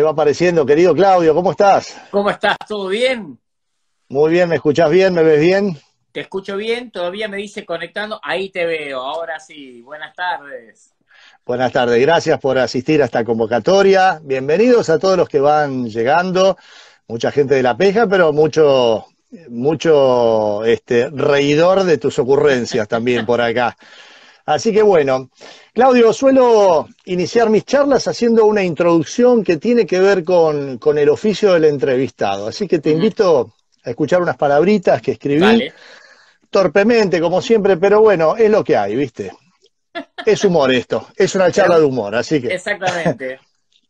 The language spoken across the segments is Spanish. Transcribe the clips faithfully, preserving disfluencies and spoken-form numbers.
va apareciendo. Querido Claudio, ¿cómo estás? ¿Cómo estás? ¿Todo bien? Muy bien, ¿me escuchás bien? ¿Me ves bien? Te escucho bien, todavía me dice conectando, ahí te veo, ahora sí, buenas tardes. Buenas tardes, gracias por asistir a esta convocatoria. Bienvenidos a todos los que van llegando. Mucha gente de La Peja, pero mucho, mucho este, reidor de tus ocurrencias también por acá. Así que bueno, Claudio, suelo iniciar mis charlas haciendo una introducción que tiene que ver con, con el oficio del entrevistado. Así que te Ujú. invito a escuchar unas palabritas que escribí Dale. torpemente, como siempre, pero bueno, es lo que hay, ¿viste? Es humor esto, es una Es charla de un- humor, así que... Exactamente.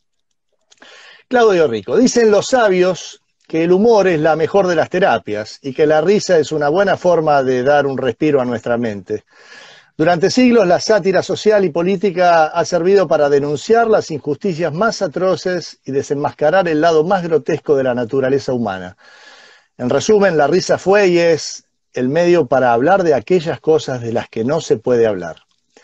Claudio Rico, dicen los sabios que el humor es la mejor de las terapias y que la risa es una buena forma de dar un respiro a nuestra mente. Durante siglos la sátira social y política ha servido para denunciar las injusticias más atroces y desenmascarar el lado más grotesco de la naturaleza humana. En resumen, la risa fue y es el medio para hablar de aquellas cosas de las que no se puede hablar.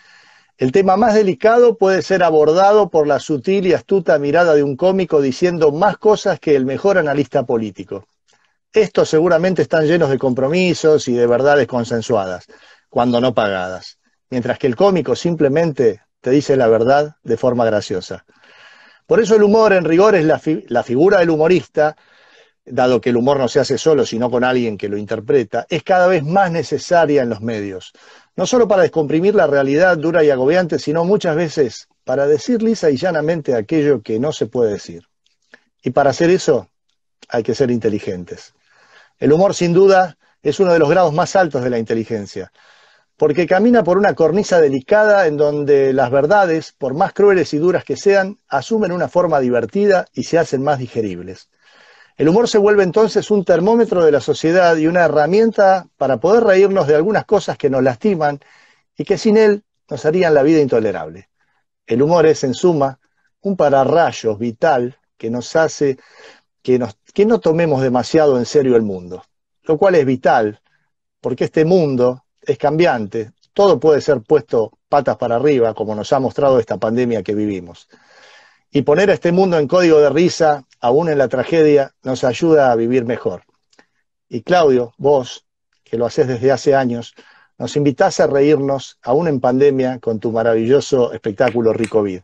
El tema más delicado puede ser abordado por la sutil y astuta mirada de un cómico diciendo más cosas que el mejor analista político. Estos seguramente están llenos de compromisos y de verdades consensuadas, cuando no pagadas, mientras que el cómico simplemente te dice la verdad de forma graciosa. Por eso el humor, en rigor, es la, fi la figura del humorista, dado que el humor no se hace solo, sino con alguien que lo interpreta, es cada vez más necesaria en los medios. No solo para descomprimir la realidad dura y agobiante, sino muchas veces para decir lisa y llanamente aquello que no se puede decir. Y para hacer eso hay que ser inteligentes. El humor, sin duda, es uno de los grados más altos de la inteligencia, porque camina por una cornisa delicada en donde las verdades, por más crueles y duras que sean, asumen una forma divertida y se hacen más digeribles. El humor se vuelve entonces un termómetro de la sociedad y una herramienta para poder reírnos de algunas cosas que nos lastiman y que sin él nos harían la vida intolerable. El humor es, en suma, un pararrayos vital que nos hace que, nos, que no tomemos demasiado en serio el mundo, lo cual es vital porque este mundo es cambiante, todo puede ser puesto patas para arriba, como nos ha mostrado esta pandemia que vivimos. Y poner a este mundo en código de risa, aún en la tragedia, nos ayuda a vivir mejor. Y Claudio, vos, que lo haces desde hace años, nos invitás a reírnos, aún en pandemia, con tu maravilloso espectáculo Ricovid.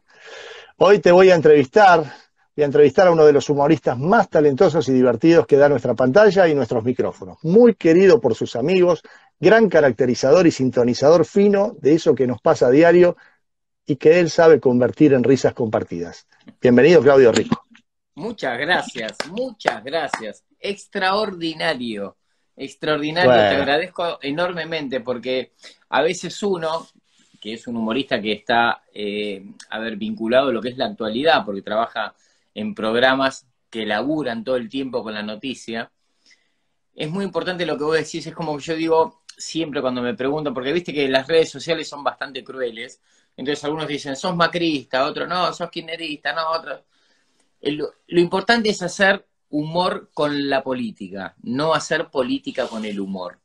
Hoy te voy a entrevistar, voy a entrevistar a uno de los humoristas más talentosos y divertidos que da nuestra pantalla y nuestros micrófonos. Muy querido por sus amigos, gran caracterizador y sintonizador fino de eso que nos pasa a diario y que él sabe convertir en risas compartidas. Bienvenido, Claudio Rico. Muchas gracias, muchas gracias. Extraordinario, extraordinario. Te Bueno, agradezco enormemente porque a veces uno, que es un humorista que está, eh, a ver, vinculado a lo que es la actualidad, porque trabaja en programas que laburan todo el tiempo con la noticia, es muy importante lo que vos decís, es como que yo digo siempre cuando me preguntan, porque viste que las redes sociales son bastante crueles, entonces algunos dicen, sos macrista, otros no, sos kirchnerista, no, otros... El- lo importante es hacer humor con la política, no hacer política con el humor.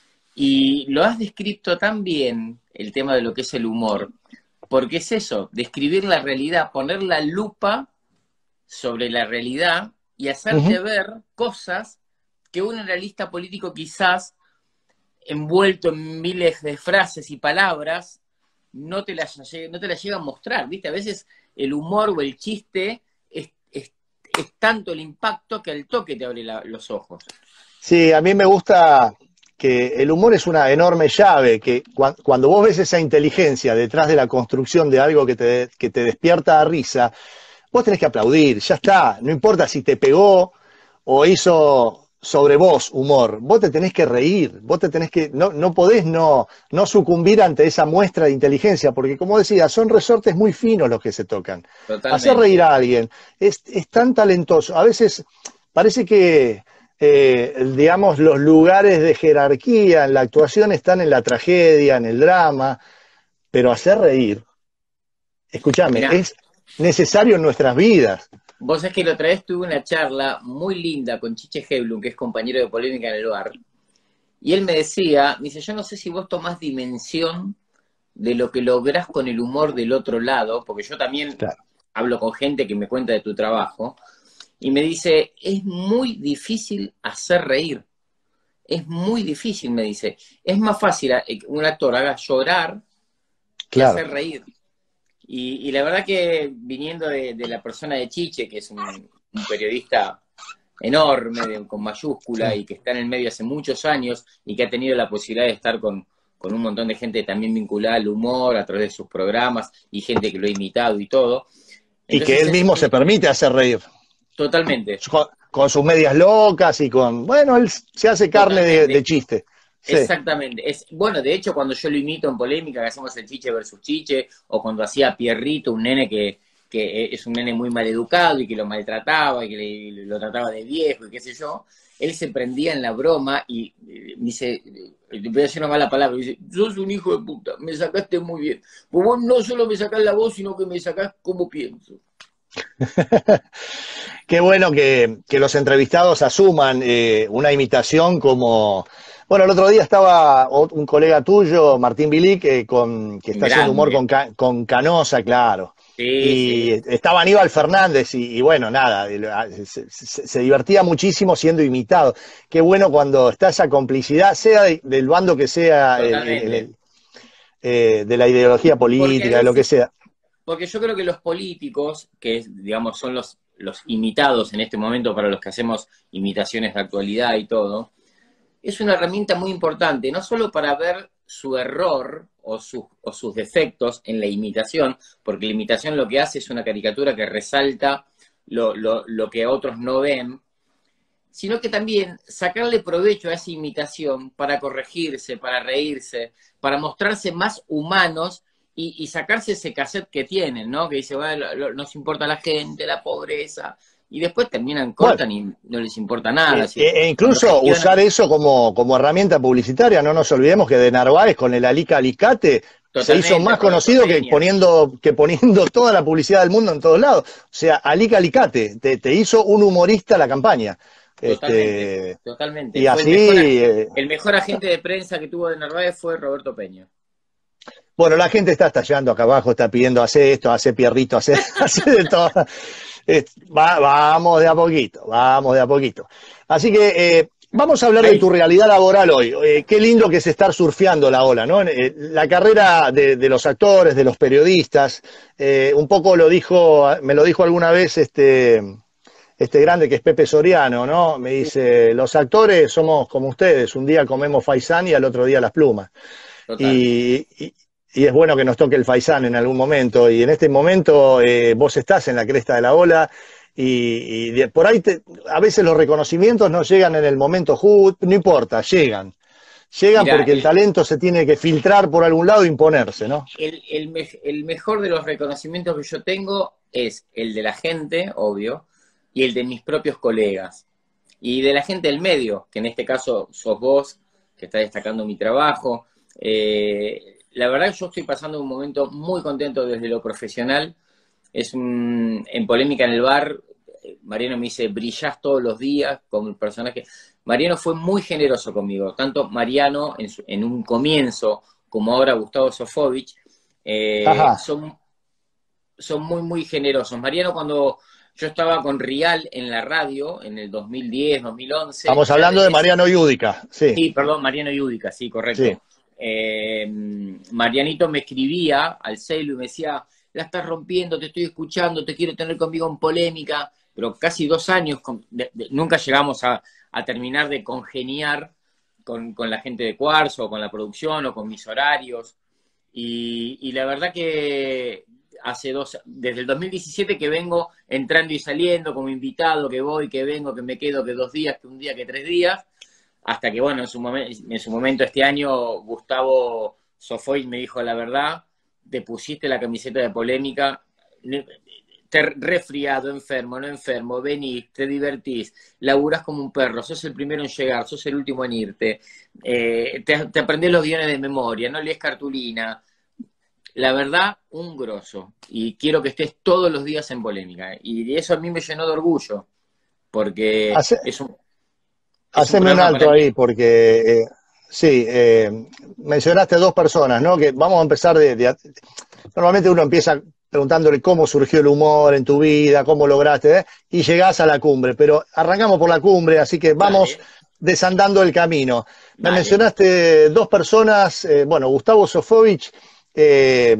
Y lo has descrito tan bien, el tema de lo que es el humor, porque es eso, describir la realidad, poner la lupa sobre la realidad y uh -huh. hacerte ver cosas que un analista político quizás envuelto en miles de frases y palabras no te las, no te las llega a mostrar, ¿viste? A veces el humor o el chiste es, es, es tanto el impacto que al toque te abre la, los ojos. Sí, a mí me gusta que el humor es una enorme llave, que cu cuando vos ves esa inteligencia detrás de la construcción de algo que te, que te despierta a risa, vos tenés que aplaudir, ya está, no importa si te pegó o hizo sobre vos humor, vos te tenés que reír, vos te tenés que, no, no podés no, no sucumbir ante esa muestra de inteligencia, porque como decía, son resortes muy finos los que se tocan. Hacer reír Totalmente. a alguien es, es tan talentoso, a veces parece que, eh, digamos, los lugares de jerarquía en la actuación están en la tragedia, en el drama, pero hacer reír, escúchame, Mirá, es necesario en nuestras vidas. vos sabés que la otra vez tuve una charla muy linda con Chiche Heiblum, que es compañero de Polémica en el Bar, y él me decía, me dice, yo no sé si vos tomás dimensión de lo que lográs con el humor del otro lado, porque yo también Claro. hablo con gente que me cuenta de tu trabajo, y me dice, es muy difícil hacer reír. Es muy difícil, me dice. Es más fácil que un actor haga llorar que Claro. hacer reír. Y, y la verdad que viniendo de, de la persona de Chiche, que es un, un periodista enorme, de, con mayúscula, Sí. y que está en el medio hace muchos años, y que ha tenido la posibilidad de estar con, con un montón de gente también vinculada al humor a través de sus programas, y gente que lo ha imitado y todo. Y que Entonces él es mismo se permite hacer reír. totalmente, Con, con sus medias locas y con... Bueno, él se hace carne de, de totalmente. chiste. Sí. Exactamente. Es, bueno, de hecho, cuando yo lo imito en Polémica, que hacemos el Chiche versus Chiche, o cuando hacía Pierrito, un nene que, que es un nene muy maleducado y que lo maltrataba y que le, lo trataba de viejo y qué sé yo, él se prendía en la broma y eh, dice, eh, voy a decir una mala palabra, dice, sos un hijo de puta, me sacaste muy bien. Pues vos no solo me sacás la voz, sino que me sacás cómo pienso. Qué bueno que, que los entrevistados asuman eh, una imitación como... Bueno, el otro día estaba un colega tuyo, Martín Bilic, eh, con, que está haciendo humor Grande. con, con Canosa, claro. Sí, Y sí. estaba Aníbal Fernández y, y bueno, nada, se, se, se, divertía muchísimo siendo imitado. Qué bueno cuando está esa complicidad, sea de, del bando que sea, el, el, el, Totalmente. el, eh, de la ideología Porque a política, de lo que veces sea. Porque yo creo que los políticos, que digamos son los, los imitados en este momento para los que hacemos imitaciones de actualidad y todo, es una herramienta muy importante, no solo para ver su error o, su, o sus defectos en la imitación, porque la imitación lo que hace es una caricatura que resalta lo, lo, lo que otros no ven, sino que también sacarle provecho a esa imitación para corregirse, para reírse, para mostrarse más humanos y, y sacarse ese cassette que tienen, ¿no? Que dice, bueno, lo, lo, nos importa la gente, la pobreza, y después terminan, Bueno, cortan y no les importa nada. E, Así, e cuando incluso gestionan, usar eso como, como herramienta publicitaria, no nos olvidemos que de Narváez con el Alica Alicate se hizo totalmente, más Roberto conocido que Peña, poniendo, que poniendo toda la publicidad del mundo en todos lados. O sea, Alica Alicate, te, te hizo un humorista la campaña. totalmente, Este, totalmente. y Fue el así, mejor, eh, el mejor agente de prensa que tuvo de Narváez fue Roberto Peña. bueno, la gente está estallando acá abajo, está pidiendo hacer esto, hacer pierrito, hacer, hacer de todo. Va, vamos de a poquito, vamos de a poquito. Así que eh, vamos a hablar de Ahí, tu realidad laboral hoy. Eh, qué lindo que es estar surfeando la ola, ¿no? Eh, la carrera de, de, los actores, de los periodistas, eh, un poco lo dijo, me lo dijo alguna vez este, este grande que es Pepe Soriano, ¿no? Me dice, los actores somos como ustedes, un día comemos faisán y al otro día las plumas. total. Y, y, y es bueno que nos toque el faisán en algún momento. Y en este momento eh, vos estás en la cresta de la ola y, y de, por ahí te, a veces los reconocimientos no llegan en el momento justo, no importa, llegan. Llegan Mira, porque el el, talento se tiene que filtrar por algún lado e imponerse, ¿no? el, el, me, el mejor de los reconocimientos que yo tengo es el de la gente, obvio, y el de mis propios colegas. Y de la gente del medio, que en este caso sos vos, que está destacando mi trabajo. Eh, la verdad que yo estoy pasando un momento muy contento desde lo profesional. Es un, en Polémica en el Bar, Mariano me dice, brillás todos los días con el personaje. Mariano fue muy generoso conmigo, tanto Mariano en, su, en un comienzo como ahora Gustavo Sofovich, eh, Ajá. son, son muy, muy generosos. Mariano cuando yo estaba con Rial en la radio, en el dos mil diez, dos mil once, Estamos ya hablando de desde ese, Mariano Yudica, sí, sí, perdón, Mariano Yudica, sí, sí. correcto. Eh, Marianito me escribía al celu y me decía, la estás rompiendo, te estoy escuchando, te quiero tener conmigo en Polémica, pero casi dos años, con, de, de, nunca llegamos a, a, terminar de congeniar con, con, la gente de Cuarzo, o con la producción, o con mis horarios, y, y la verdad que hace dos, desde el dos mil diecisiete que vengo entrando y saliendo como invitado, que voy, que vengo, que me quedo, que dos días, que un día, que tres días, hasta que, bueno, en su, momen en su momento este año Gustavo Sofoy me dijo la verdad, te pusiste la camiseta de Polémica, te resfriado, enfermo, no enfermo, venís, te divertís, laburás como un perro, sos el primero en llegar, sos el último en irte, eh, te, te aprendés los guiones de memoria, no lees cartulina. La verdad, un grosso. Y quiero que estés todos los días en Polémica. Y eso a mí me llenó de orgullo, porque Hace, es un, es un haceme un programa para alto mí. ahí, porque eh, sí, eh, mencionaste dos personas, ¿no? Que vamos a empezar de, de. Normalmente uno empieza preguntándole cómo surgió el humor en tu vida, cómo lograste, ¿eh? Y llegás a la cumbre. Pero arrancamos por la cumbre, así que vamos Dale, desandando el camino. Me dale. mencionaste dos personas, eh, bueno, Gustavo Sofovich, eh,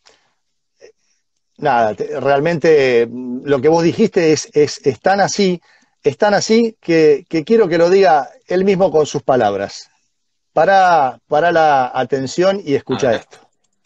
nada, te- realmente mm, lo que vos dijiste es, es, es tan así, es tan así que, que quiero que lo diga él mismo con sus palabras. Para, para la atención y A escucha ver. esto.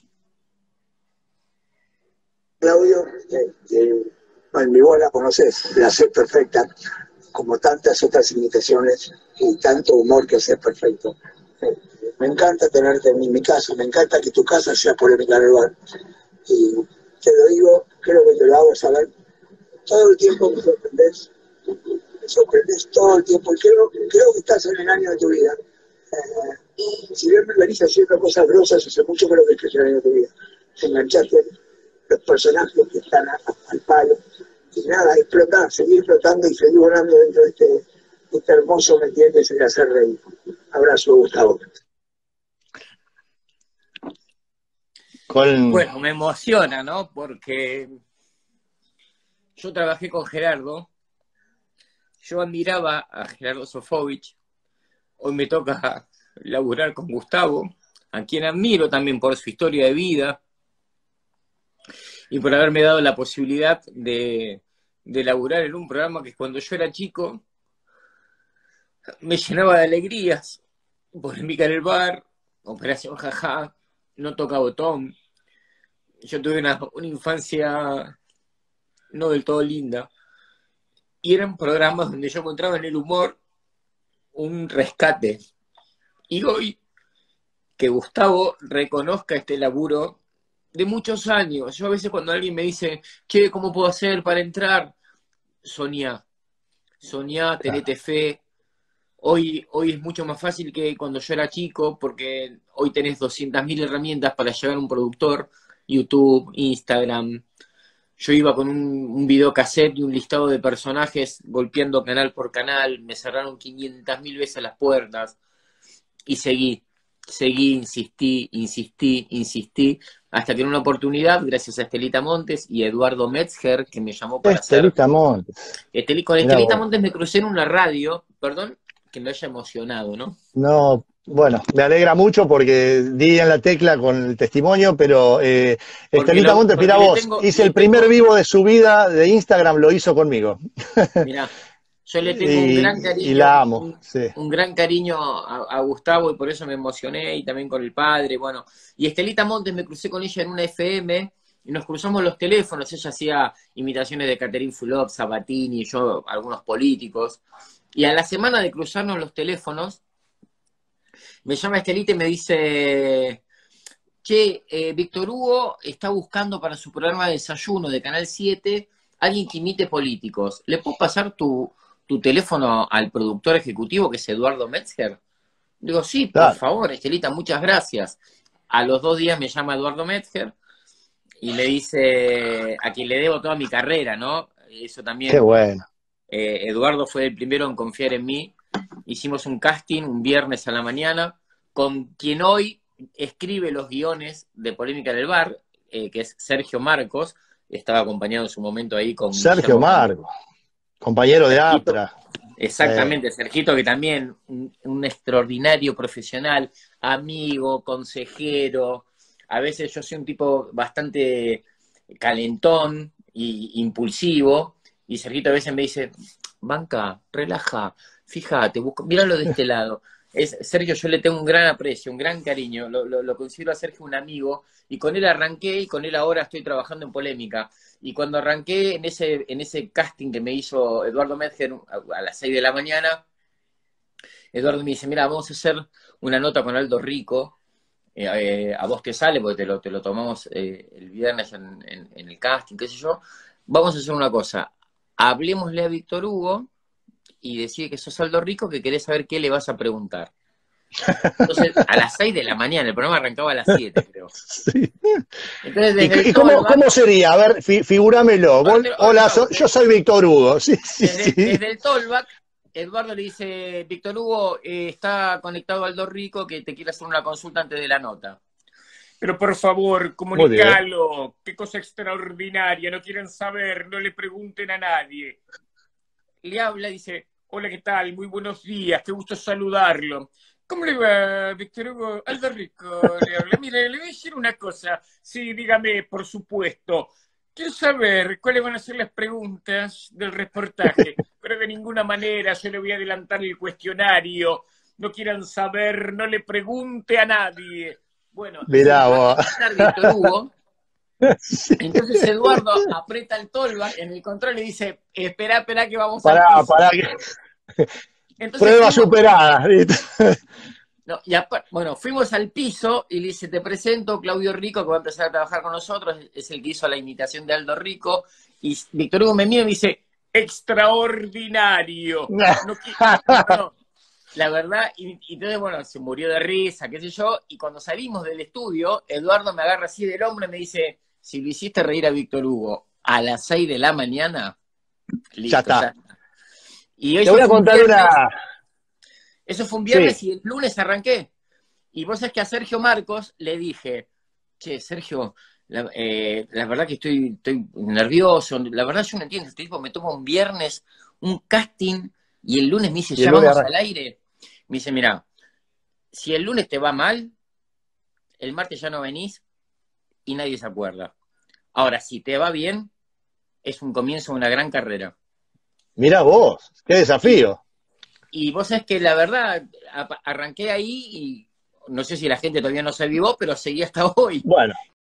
Claudio, eh, eh, bueno, mi voz la conoces, la sé perfecta, como tantas otras imitaciones y tanto humor que sé perfecto. Eh, me encanta tenerte en mi, mi casa, me encanta que tu casa sea polémica en el bar. Y te lo digo, creo que te lo hago saber, todo el tiempo me sorprendes, me sorprendes todo el tiempo, y creo, creo que estás en el año de tu vida. Eh, si bien me venís haciendo cosas grosas, hace mucho creo que estás en el año de tu vida. Te enganchaste los personajes que están a, a, al palo. Y nada, explotar, seguir explotando y seguir volando dentro de este, de este hermoso metier que se le hace reír. Abrazo, Gustavo. Con... Bueno, me emociona, ¿no? Porque yo trabajé con Gerardo, yo admiraba a Gerardo Sofovich, hoy me toca laburar con Gustavo, a quien admiro también por su historia de vida y por haberme dado la posibilidad de, de laburar en un programa que cuando yo era chico me llenaba de alegrías. Polémica en el bar, Operación Jajá, No toca botón. Yo tuve una, una infancia no del todo linda. Y eran programas donde yo encontraba en el humor un rescate. Y hoy que Gustavo reconozca este laburo de muchos años. Yo a veces cuando alguien me dice, che, ¿cómo puedo hacer para entrar? Soñá, soñá, tenete fe. Hoy, hoy es mucho más fácil que cuando yo era chico, porque hoy tenés doscientas mil herramientas para llegar a un productor, YouTube, Instagram. Yo iba con un, un videocassette y un listado de personajes golpeando canal por canal, me cerraron quinientas mil veces las puertas y seguí, seguí, insistí, insistí, insistí, hasta que en una oportunidad, gracias a Estelita Montes y Eduardo Metzger, que me llamó para hacer... Estelita Montes. Estel- con Mirá Estelita vos. Montes me crucé en una radio, perdón que me haya emocionado, ¿no? No, bueno, me alegra mucho porque di en la tecla con el testimonio, pero eh, Porque, Estelita lo, Montes, porque mirá le vos, tengo, hice le el primer tengo, vivo de su vida de Instagram, lo hizo conmigo. mirá, yo le tengo un gran y, y cariño, la amo, un, sí. un gran cariño a, a Gustavo y por eso me emocioné y también con el padre, bueno. Y Estelita Montes me crucé con ella en una F M y nos cruzamos los teléfonos, ella hacía imitaciones de Catherine Fulop, Sabatini, yo, algunos políticos. Y a la semana de cruzarnos los teléfonos, me llama Estelita y me dice, che, eh, Víctor Hugo está buscando para su programa de desayuno de Canal siete alguien que imite políticos. ¿Le puedo pasar tu, tu teléfono al productor ejecutivo, que es Eduardo Metzger? Digo, sí, por Claro, favor, Estelita, muchas gracias. A los dos días me llama Eduardo Metzger y me dice, a quien le debo toda mi carrera, ¿no? Eso qué también, bueno. eh, Eduardo fue el primero en confiar en mí. Hicimos un casting un viernes a la mañana con quien hoy escribe los guiones de Polémica en el Bar, eh, que es Sergio Marcos. Estaba acompañado en su momento ahí con Sergio Guillermo Campos. Margo, compañero de Sergito, APRA. Sí. exactamente, Sergito, que también un, un extraordinario profesional, amigo, consejero. A veces yo soy un tipo bastante calentón y impulsivo, y Sergito a veces me dice, banca, relaja, fíjate, busca, míralo de este lado. Es, Sergio, yo le tengo un gran aprecio, un gran cariño, lo, lo, lo considero a Sergio un amigo, y con él arranqué y con él ahora estoy trabajando en Polémica. Y cuando arranqué en ese, en ese casting que me hizo Eduardo Metzger a, a las seis de la mañana, Eduardo me dice, mira, vamos a hacer una nota con Aldo Rico, eh, eh, a vos te sale, porque te lo, te lo tomamos eh, el viernes en, en, en el casting, qué sé yo. Vamos a hacer una cosa, hablemosle a Víctor Hugo y decide que sos Aldo Rico, que querés saber qué le vas a preguntar. Entonces, a las seis de la mañana, el programa arrancaba a las siete, creo. Sí. Entonces, ¿Y, desde el y cómo, tollback, cómo sería? A ver, fi, figúramelo. ahora Vos- te lo, ahora te hola, lo hago, so- te- yo soy Víctor Hugo. Sí, sí, Desde, sí. desde el tollback, Eduardo le dice, Víctor Hugo, eh, está conectado Aldo Rico que te quiere hacer una consulta antes de la nota. Pero por favor, Muy bien. comunicalo. Qué cosa extraordinaria. No quieren saber, no le pregunten a nadie. Le habla y dice, hola, ¿qué tal? Muy buenos días, qué gusto saludarlo. ¿Cómo le va, Víctor Hugo? Aldo Rico le habla. Mire, le voy a decir una cosa. Sí, dígame, por supuesto. Quiero saber cuáles van a ser las preguntas del reportaje, pero de ninguna manera yo le voy a adelantar el cuestionario. No quieran saber, no le pregunte a nadie. Bueno, Mirá vos. Víctor Hugo. Sí. Entonces Eduardo aprieta el tolva en el control y dice, espera, espera que vamos Pará, al piso. pará. Que... Entonces, Prueba fuimos, superada. no, y aparte, bueno, fuimos al piso y le dice, te presento Claudio Rico, que va a empezar a trabajar con nosotros, es el que hizo la imitación de Aldo Rico, y Víctor Hugo me mira y me dice, extraordinario. No. No, no, no. La verdad, y, y entonces, bueno, se murió de risa, qué sé yo, y cuando salimos del estudio, Eduardo me agarra así del hombro y me dice, si lo hiciste reír a Víctor Hugo a las seis de la mañana, listo, Ya está. ya. Y Te voy a contar viernes, una... Eso fue un viernes Sí. y el lunes arranqué. Y vos sabés que a Sergio Marcos le dije, che, Sergio, la, eh, la verdad que estoy, estoy nervioso, la verdad yo no entiendo, este tipo me toma un viernes un casting y el lunes me dice, Y el ya lunes vamos arranca. al aire. Me dice, mira, si el lunes te va mal, el martes ya no venís y nadie se acuerda. Ahora, si te va bien, es un comienzo de una gran carrera. Mirá vos, qué desafío. Y, y vos sabés que la verdad, a- arranqué ahí y no sé si la gente todavía no se avivó, pero seguí hasta hoy. Bueno.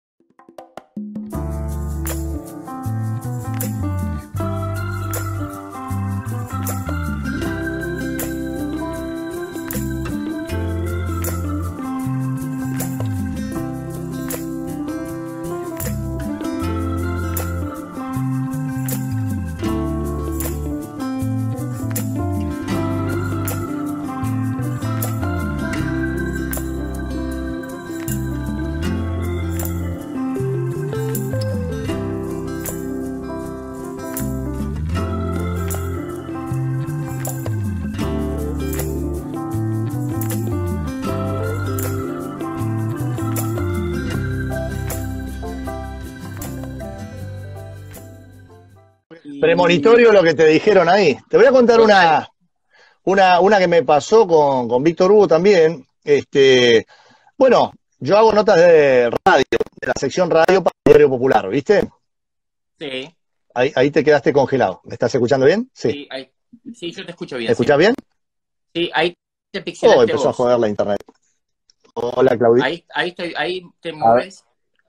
Premonitorio lo que te dijeron ahí. Te voy a contar una, una, una que me pasó con, con Víctor Hugo también. Este, bueno, yo hago notas de radio, de la sección radio para el Diario Popular, ¿viste? Sí, Ahí, ahí te quedaste congelado. ¿Me estás escuchando bien? Sí. sí, ahí- sí, yo te escucho ¿Me bien. escuchás Sí, bien? sí, ahí te Oh, pixelaste empezó a vos. joder la internet. Hola, Claudia. Ahí, ahí, estoy, ahí te A ver, mueves.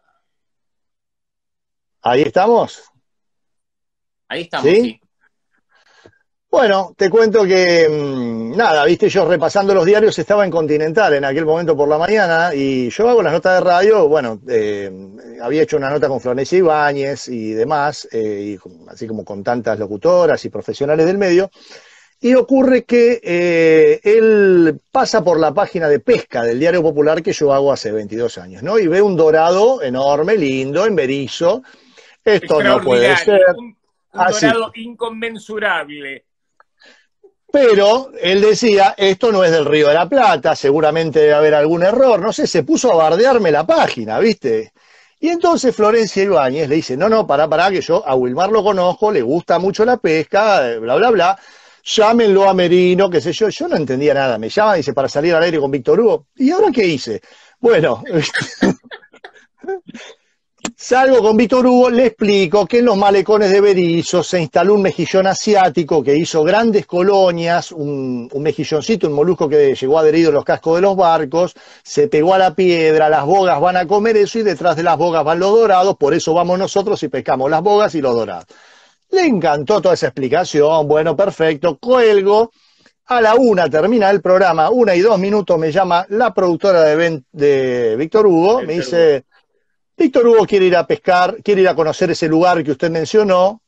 ¿ahí estamos? Ahí estamos, ¿Sí? sí. Bueno, te cuento que, mmm, nada, viste, yo repasando los diarios estaba en Continental en aquel momento por la mañana y yo hago las notas de radio, bueno, eh, había hecho una nota con Florencia Ibáñez y demás, eh, y con- así como con tantas locutoras y profesionales del medio, y ocurre que eh, él pasa por la página de pesca del Diario Popular que yo hago hace veintidós años, ¿no? Y ve un dorado enorme, lindo, en Berizo. Esto no puede ser Extraordinario, un, un así. dorado inconmensurable. Pero él decía, esto no es del Río de la Plata, seguramente debe haber algún error, no sé, se puso a bardearme la página, ¿viste? Y entonces Florencia Ibáñez le dice, no, no, pará, pará, que yo a Wilmar lo conozco, le gusta mucho la pesca, eh, bla, bla, bla, llámenlo a Merino, qué sé yo, yo no entendía nada, me llaman, dice, para salir al aire con Víctor Hugo, ¿y ahora qué hice? Bueno, salgo con Víctor Hugo, le explico que en los malecones de Berizo se instaló un mejillón asiático que hizo grandes colonias, un, un mejilloncito, un molusco que llegó adherido a los cascos de los barcos, se pegó a la piedra, las bogas van a comer eso y detrás de las bogas van los dorados, por eso vamos nosotros y pescamos las bogas y los dorados. Le encantó toda esa explicación, bueno, perfecto, cuelgo. A la una termina el programa, una y dos minutos me llama la productora de, Ben- de Víctor Hugo, me Víctor Hugo. dice... Víctor Hugo quiere ir a pescar, quiere ir a conocer ese lugar que usted mencionó.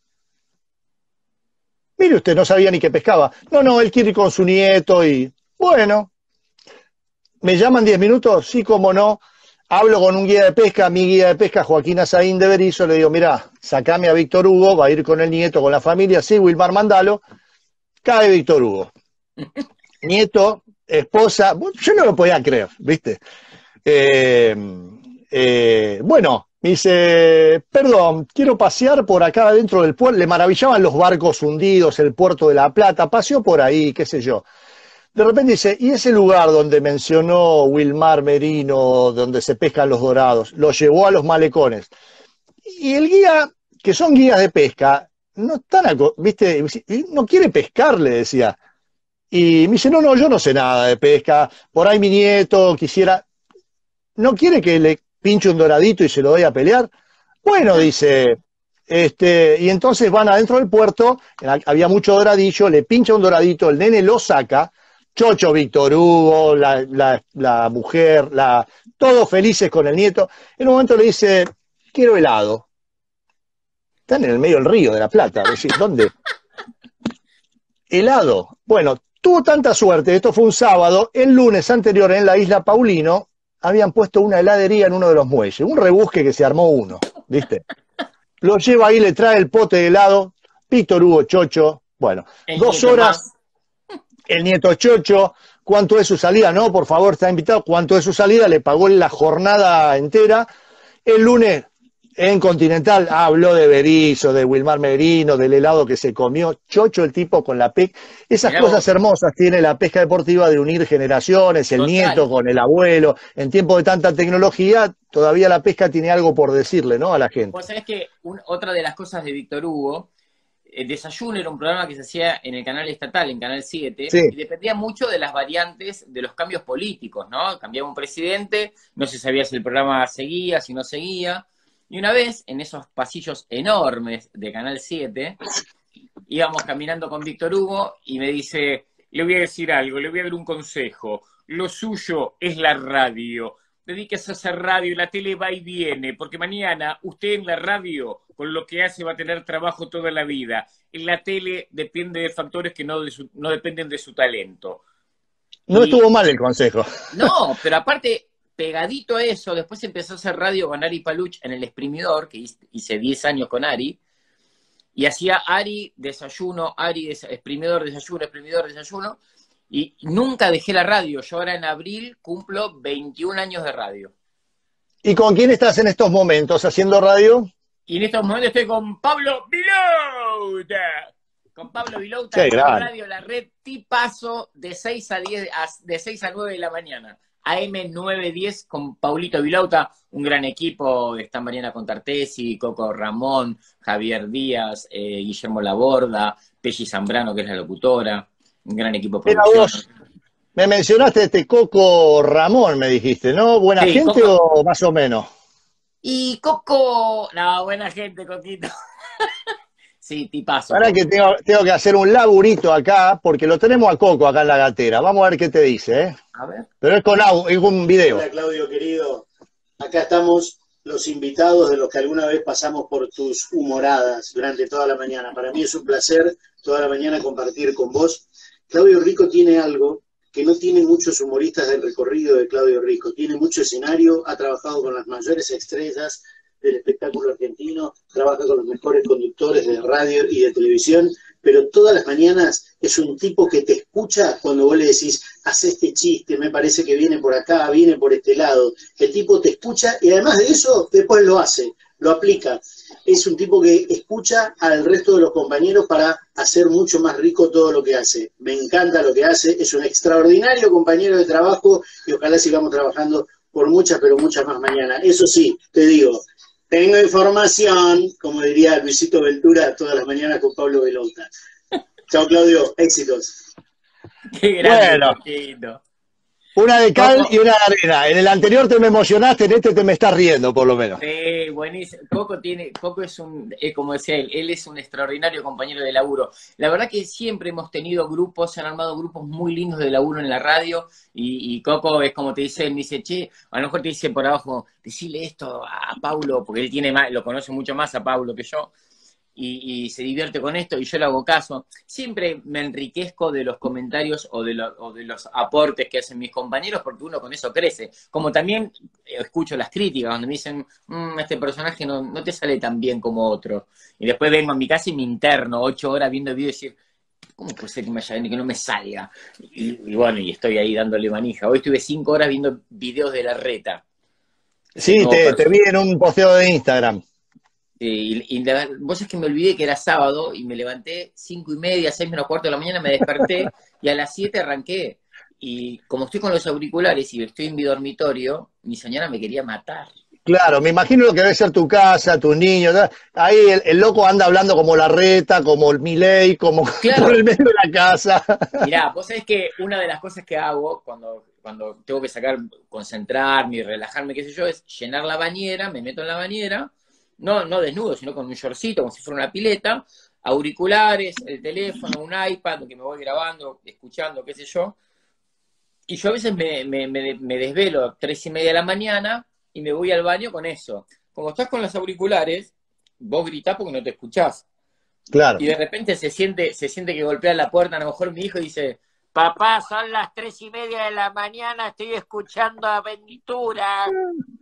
Mire, usted no sabía ni que pescaba. No, no, él quiere ir con su nieto y... Bueno, ¿me llaman diez minutos? Sí, cómo no. Hablo con un guía de pesca, mi guía de pesca, Joaquín Azaín de Berizo, le digo, mirá, sacame a Víctor Hugo, va a ir con el nieto, con la familia, sí, Wilmar, mandalo. Cae Víctor Hugo. Nieto, esposa, yo no lo podía creer, ¿viste? Eh, Eh, bueno, me dice, perdón, quiero pasear por acá dentro del puerto. Le maravillaban los barcos hundidos, el puerto de La Plata, paseó por ahí, qué sé yo. De repente dice, ¿y ese lugar donde mencionó Wilmar Merino, donde se pescan los dorados? Lo llevó a los malecones. Y el guía, que son guías de pesca, no están, viste, no quiere pescar, le decía. Y me dice, no, no, yo no sé nada de pesca, por ahí mi nieto quisiera, ¿no quiere que le pinche un doradito y se lo doy a pelear? Bueno, dice, este, y entonces van adentro del puerto, había mucho doradillo, le pincha un doradito, el nene lo saca, Chocho, Víctor Hugo, la, la, la mujer, la, todos felices con el nieto. En un momento le dice, quiero helado. Están en el medio del río de la Plata. Decís, ¿dónde? Helado. Bueno, tuvo tanta suerte, esto fue un sábado, el lunes anterior en la isla Paulino habían puesto una heladería en uno de los muelles, un rebusque que se armó uno, ¿viste? Lo lleva ahí, le trae el pote de helado, Víctor Hugo, Chocho, bueno, El dos nieto horas, más. el nieto Chocho, ¿cuánto es su salida? No, por favor, está invitado, ¿cuánto es su salida? Le pagó la jornada entera. El lunes en Continental habló de Berizo, de Wilmar Merino, del helado que se comió, Chocho el tipo con la pesca. Esas Mirá cosas vos. hermosas tiene la pesca deportiva de unir generaciones, el Total. nieto con el abuelo. En tiempos de tanta tecnología, todavía la pesca tiene algo por decirle, ¿no? A la gente. Vos sabés que un- otra de las cosas de Víctor Hugo, el Desayuno era un programa que se hacía en el canal estatal, en Canal siete, Sí. y dependía mucho de las variantes de los cambios políticos, ¿no? Cambiaba un presidente, no se sabía si el programa seguía, si no seguía. Y una vez, en esos pasillos enormes de Canal siete, íbamos caminando con Víctor Hugo y me dice, le voy a decir algo, le voy a dar un consejo. Lo suyo es la radio. Dedíquese a hacer radio, la tele va y viene, porque mañana usted en la radio, con lo que hace, va a tener trabajo toda la vida. En la tele depende de factores que no, de su, no dependen de su talento. No Y estuvo mal el consejo. no, pero aparte, pegadito a eso, después empezó a hacer radio con Ari Paluch en El Exprimidor, que hice diez años con Ari, y hacía Ari desayuno, Ari des exprimidor, desayuno, exprimidor, desayuno, y nunca dejé la radio. Yo ahora en abril cumplo veintiún años de radio. ¿Y con quién estás en estos momentos haciendo radio? Y en estos momentos estoy con Pablo Vilouta. Con Pablo Vilouta Qué en grande. Radio La Red, tipazo de seis a diez, de seis a nueve de la mañana. A M nueve diez con Paulito Vilouta, un gran equipo. Está Mariana Contartesi, Coco Ramón, Javier Díaz, eh, Guillermo Laborda, Pelli Zambrano, que es la locutora. Un gran equipo de Mira producción. vos, me mencionaste este Coco Ramón, me dijiste, ¿no? ¿Buena Sí, gente Coco. o más o menos? Y Coco, no, buena gente, Coquito. Sí, tipazo. Ahora que tengo, tengo que hacer un laburito acá, porque lo tenemos a Coco acá en la gatera. Vamos a ver qué te dice, ¿eh? A ver. Pero es con, es con un video. Hola Claudio querido, acá estamos los invitados de los que alguna vez pasamos por tus humoradas durante toda la mañana. Para mí es un placer toda la mañana compartir con vos. Claudio Rico tiene algo que no tienen muchos humoristas del recorrido de Claudio Rico. Tiene mucho escenario, ha trabajado con las mayores estrellas del espectáculo argentino, trabaja con los mejores conductores de radio y de televisión, pero todas las mañanas es un tipo que te escucha cuando vos le decís, haz este chiste, me parece que viene por acá, viene por este lado. El tipo te escucha y además de eso, después lo hace, lo aplica. Es un tipo que escucha al resto de los compañeros para hacer mucho más rico todo lo que hace. Me encanta lo que hace, es un extraordinario compañero de trabajo y ojalá sigamos trabajando por muchas, pero muchas más mañana. Eso sí, te digo, tengo información, como diría Luisito Ventura todas las mañanas con Pablo Vilouta. Chao Claudio, éxitos. Qué grande, Bueno. Coquito. Una de cal Coco. y una de arena. En el anterior te me emocionaste, en este te me estás riendo, por lo menos. Sí, buenísimo. Coco tiene, Coco es un, eh, como decía él, él es un extraordinario compañero de laburo. La verdad que siempre hemos tenido grupos, se han armado grupos muy lindos de laburo en la radio, y, y Coco es como te dice, él me dice, che, a lo mejor te dice por abajo, decile esto a Paulo, porque él tiene más, lo conoce mucho más a Paulo que yo. Y, y se divierte con esto y yo le hago caso. Siempre me enriquezco de los comentarios o de, lo, o de los aportes que hacen mis compañeros porque uno con eso crece. Como también escucho las críticas donde me dicen, mmm, este personaje no, no te sale tan bien como otro. Y después vengo a mi casa y me interno ocho horas viendo videos y decir, ¿cómo puede ser que, me haya, que no me salga? Y, y bueno, y estoy ahí dándole manija. Hoy estuve cinco horas viendo videos de la reta. Es el Sí, nuevo te, te vi personaje. en un posteo de Instagram. Y, y la- vos es que me olvidé que era sábado y me levanté cinco y media, seis menos cuarto de la mañana, me desperté y a las siete arranqué. Y como estoy con los auriculares y estoy en mi dormitorio, mi señora me quería matar. Claro, me imagino lo que debe ser tu casa, tus niños. ¿No? Ahí el, el loco anda hablando como la reta, como el Milei, como por el Claro, medio de la casa. mirá, vos sabés que una de las cosas que hago cuando, cuando tengo que sacar, concentrarme y relajarme, qué sé yo, es llenar la bañera, me meto en la bañera, no, no desnudo, sino con un shortcito, como si fuera una pileta, auriculares, el teléfono, un iPad, que me voy grabando, escuchando, qué sé yo. Y yo a veces me, me, me, me desvelo a tres y media de la mañana y me voy al baño con eso. Como estás con los auriculares, vos gritás porque no te escuchás. Claro. Y de repente se siente, se siente que golpea la puerta, a lo mejor mi hijo dice, papá, son las tres y media de la mañana, estoy escuchando Aventura.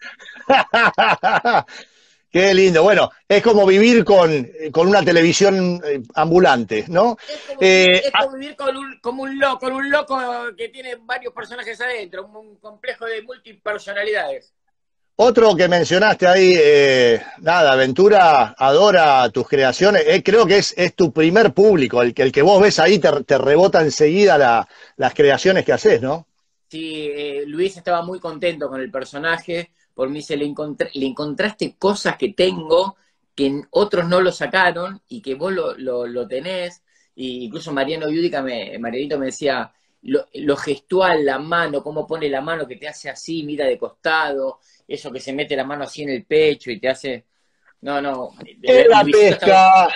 Qué lindo. Bueno, es como vivir con, con una televisión eh, ambulante, ¿no? Es como vivir, Eh, es ah, como vivir con un, como un loco, con un loco que tiene varios personajes adentro, un, un complejo de multipersonalidades. Otro que mencionaste ahí, eh, nada, Ventura adora tus creaciones. Eh, creo que es, es tu primer público, el, que- el que vos ves ahí te, te rebota enseguida la- las creaciones que haces, ¿no? Sí, eh, Luis estaba muy contento con el personaje, por mí se le, encontré, le encontraste cosas que tengo que en otros no lo sacaron y que vos lo, lo, lo tenés. Y incluso Mariano Yudica, me, Marianito me decía, lo, lo gestual, la mano, cómo pone la mano que te hace así, mira de costado, eso que se mete la mano así en el pecho y te hace... No, no, En la Luisito estaba... pesca,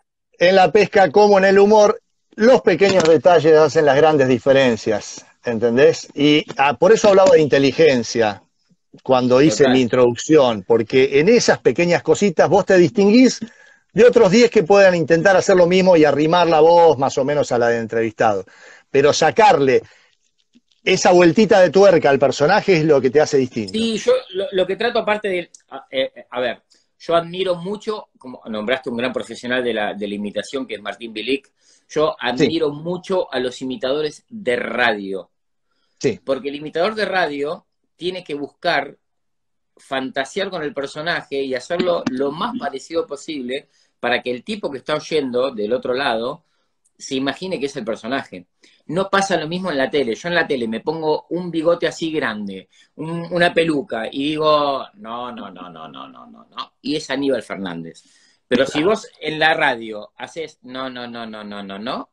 en la pesca como en el humor, los pequeños detalles hacen las grandes diferencias, ¿entendés? Y ah, por eso hablaba de inteligencia cuando hice mi Total. introducción, porque en esas pequeñas cositas vos te distinguís de otros diez que puedan intentar hacer lo mismo y arrimar la voz más o menos a la del entrevistado. Pero sacarle esa vueltita de tuerca al personaje es lo que te hace distinto. Sí, yo lo, lo que trato aparte de... A, eh, a ver, yo admiro mucho, como nombraste un gran profesional de la, de la imitación que es Martín Bilic, yo Sí, admiro mucho a los imitadores de radio, sí, porque el imitador de radio tiene que buscar fantasear con el personaje y hacerlo lo más parecido posible para que el tipo que está oyendo del otro lado se imagine que es el personaje. No pasa lo mismo en la tele. Yo en la tele me pongo un bigote así grande, un, una peluca, y digo, no, no, no, no, no, no, no, no. Y es Aníbal Fernández. Pero si vos en la radio haces, no, no, no, no, no, no, no,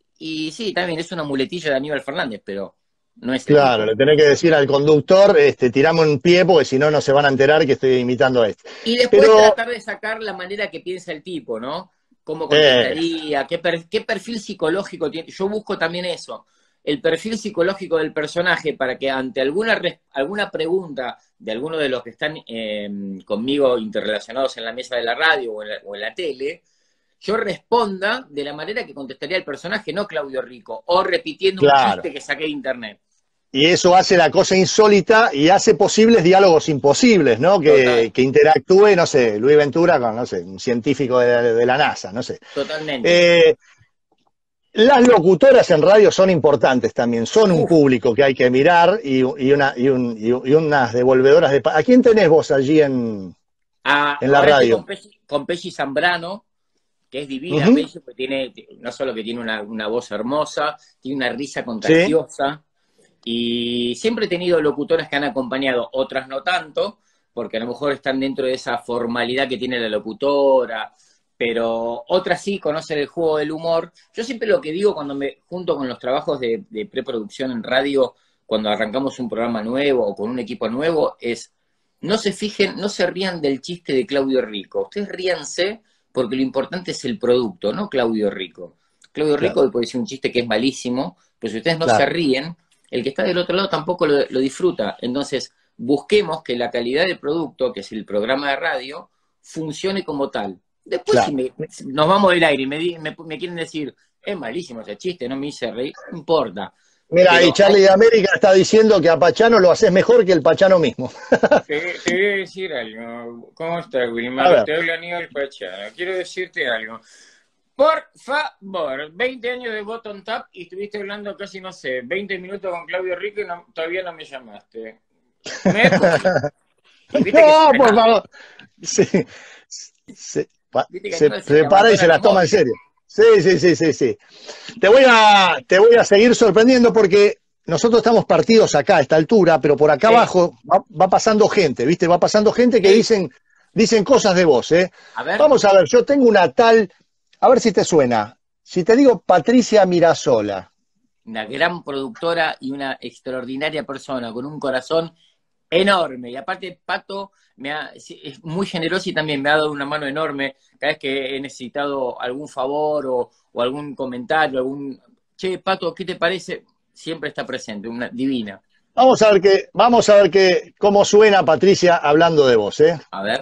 y sí, también es una muletilla de Aníbal Fernández, pero no es el claro, tipo. le tenés que decir al conductor, este, tirame un pie porque si no, no se van a enterar que estoy imitando a este. Y después Pero, tratar de sacar la manera que piensa el tipo, ¿no? Cómo eh, contestaría, qué, per, qué perfil psicológico tiene. Yo busco también eso, el perfil psicológico del personaje para que ante alguna, alguna pregunta de alguno de los que están eh, conmigo interrelacionados en la mesa de la radio o en la, o en la tele, yo responda de la manera que contestaría el personaje, no Claudio Rico, o repitiendo un claro. chiste que saqué de internet. Y eso hace la cosa insólita y hace posibles diálogos imposibles, ¿no? Que, Total, que interactúe, no sé, Luis Ventura con, no sé, un científico de, de la NASA, no sé. totalmente. Eh, las locutoras en radio son importantes también, son un Uf, público que hay que mirar y, y, una, y, un, y unas devolvedoras de... ¿A quién tenés vos allí en, a, en la ahora estoy radio? con Pesci, con Pesci Zambrano, que es Uh divina, -huh. Pesci, porque tiene, no solo que tiene una, una voz hermosa, tiene una risa Sí, contagiosa, y siempre he tenido locutoras que han acompañado, otras no tanto, porque a lo mejor están dentro de esa formalidad que tiene la locutora, pero otras sí conocen el juego del humor. Yo siempre lo que digo cuando me junto con los trabajos de, de preproducción en radio, cuando arrancamos un programa nuevo o con un equipo nuevo, es no se fijen, no se rían del chiste de Claudio Rico. Ustedes ríanse porque lo importante es el producto, no Claudio Rico. Claudio claro, Rico puede decir un chiste que es malísimo, pero si ustedes no se claro, ríen, el que está del otro lado tampoco lo, lo disfruta. Entonces, busquemos que la calidad del producto, que es el programa de radio, funcione como tal. Después, si, claro. me, si nos vamos del aire y me, me, me quieren decir, es malísimo ese chiste, no me hice reír, no importa. Mira, ahí Pero hay, Charlie de América está diciendo que a Pachano lo haces mejor que el Pachano mismo. te, te voy a decir algo. ¿Cómo estás, A Wilmar? ver, Te habla Aníbal Pachano. Quiero decirte algo. Por favor, veinte años de Bottom Tap y estuviste hablando casi, no sé, veinte minutos con Claudio Rico y no, todavía no me llamaste. ¿Me escuchas? Y viste No, que por se, favor. Sí, se, pa- viste que se algunos se le prepara y se abandona las la toma en movida. serio. Sí, sí, sí, sí, sí. Te voy a, te voy a seguir sorprendiendo porque nosotros estamos partidos acá a esta altura, pero por acá Sí, abajo va, va pasando gente, ¿viste? Va pasando gente que sí. dicen, dicen cosas de vos, ¿eh? A ver, Vamos a ver, yo tengo una tal, a ver si te suena. Si te digo Patricia Mirasola. una gran productora y una extraordinaria persona, con un corazón enorme. Y aparte, Pato me ha, es muy generoso y también me ha dado una mano enorme cada vez que he necesitado algún favor o, o algún comentario, algún... Che, Pato, ¿qué te parece? Siempre está presente, una divina. Vamos a ver qué, vamos a ver qué, cómo suena Patricia hablando de vos, ¿eh? A ver.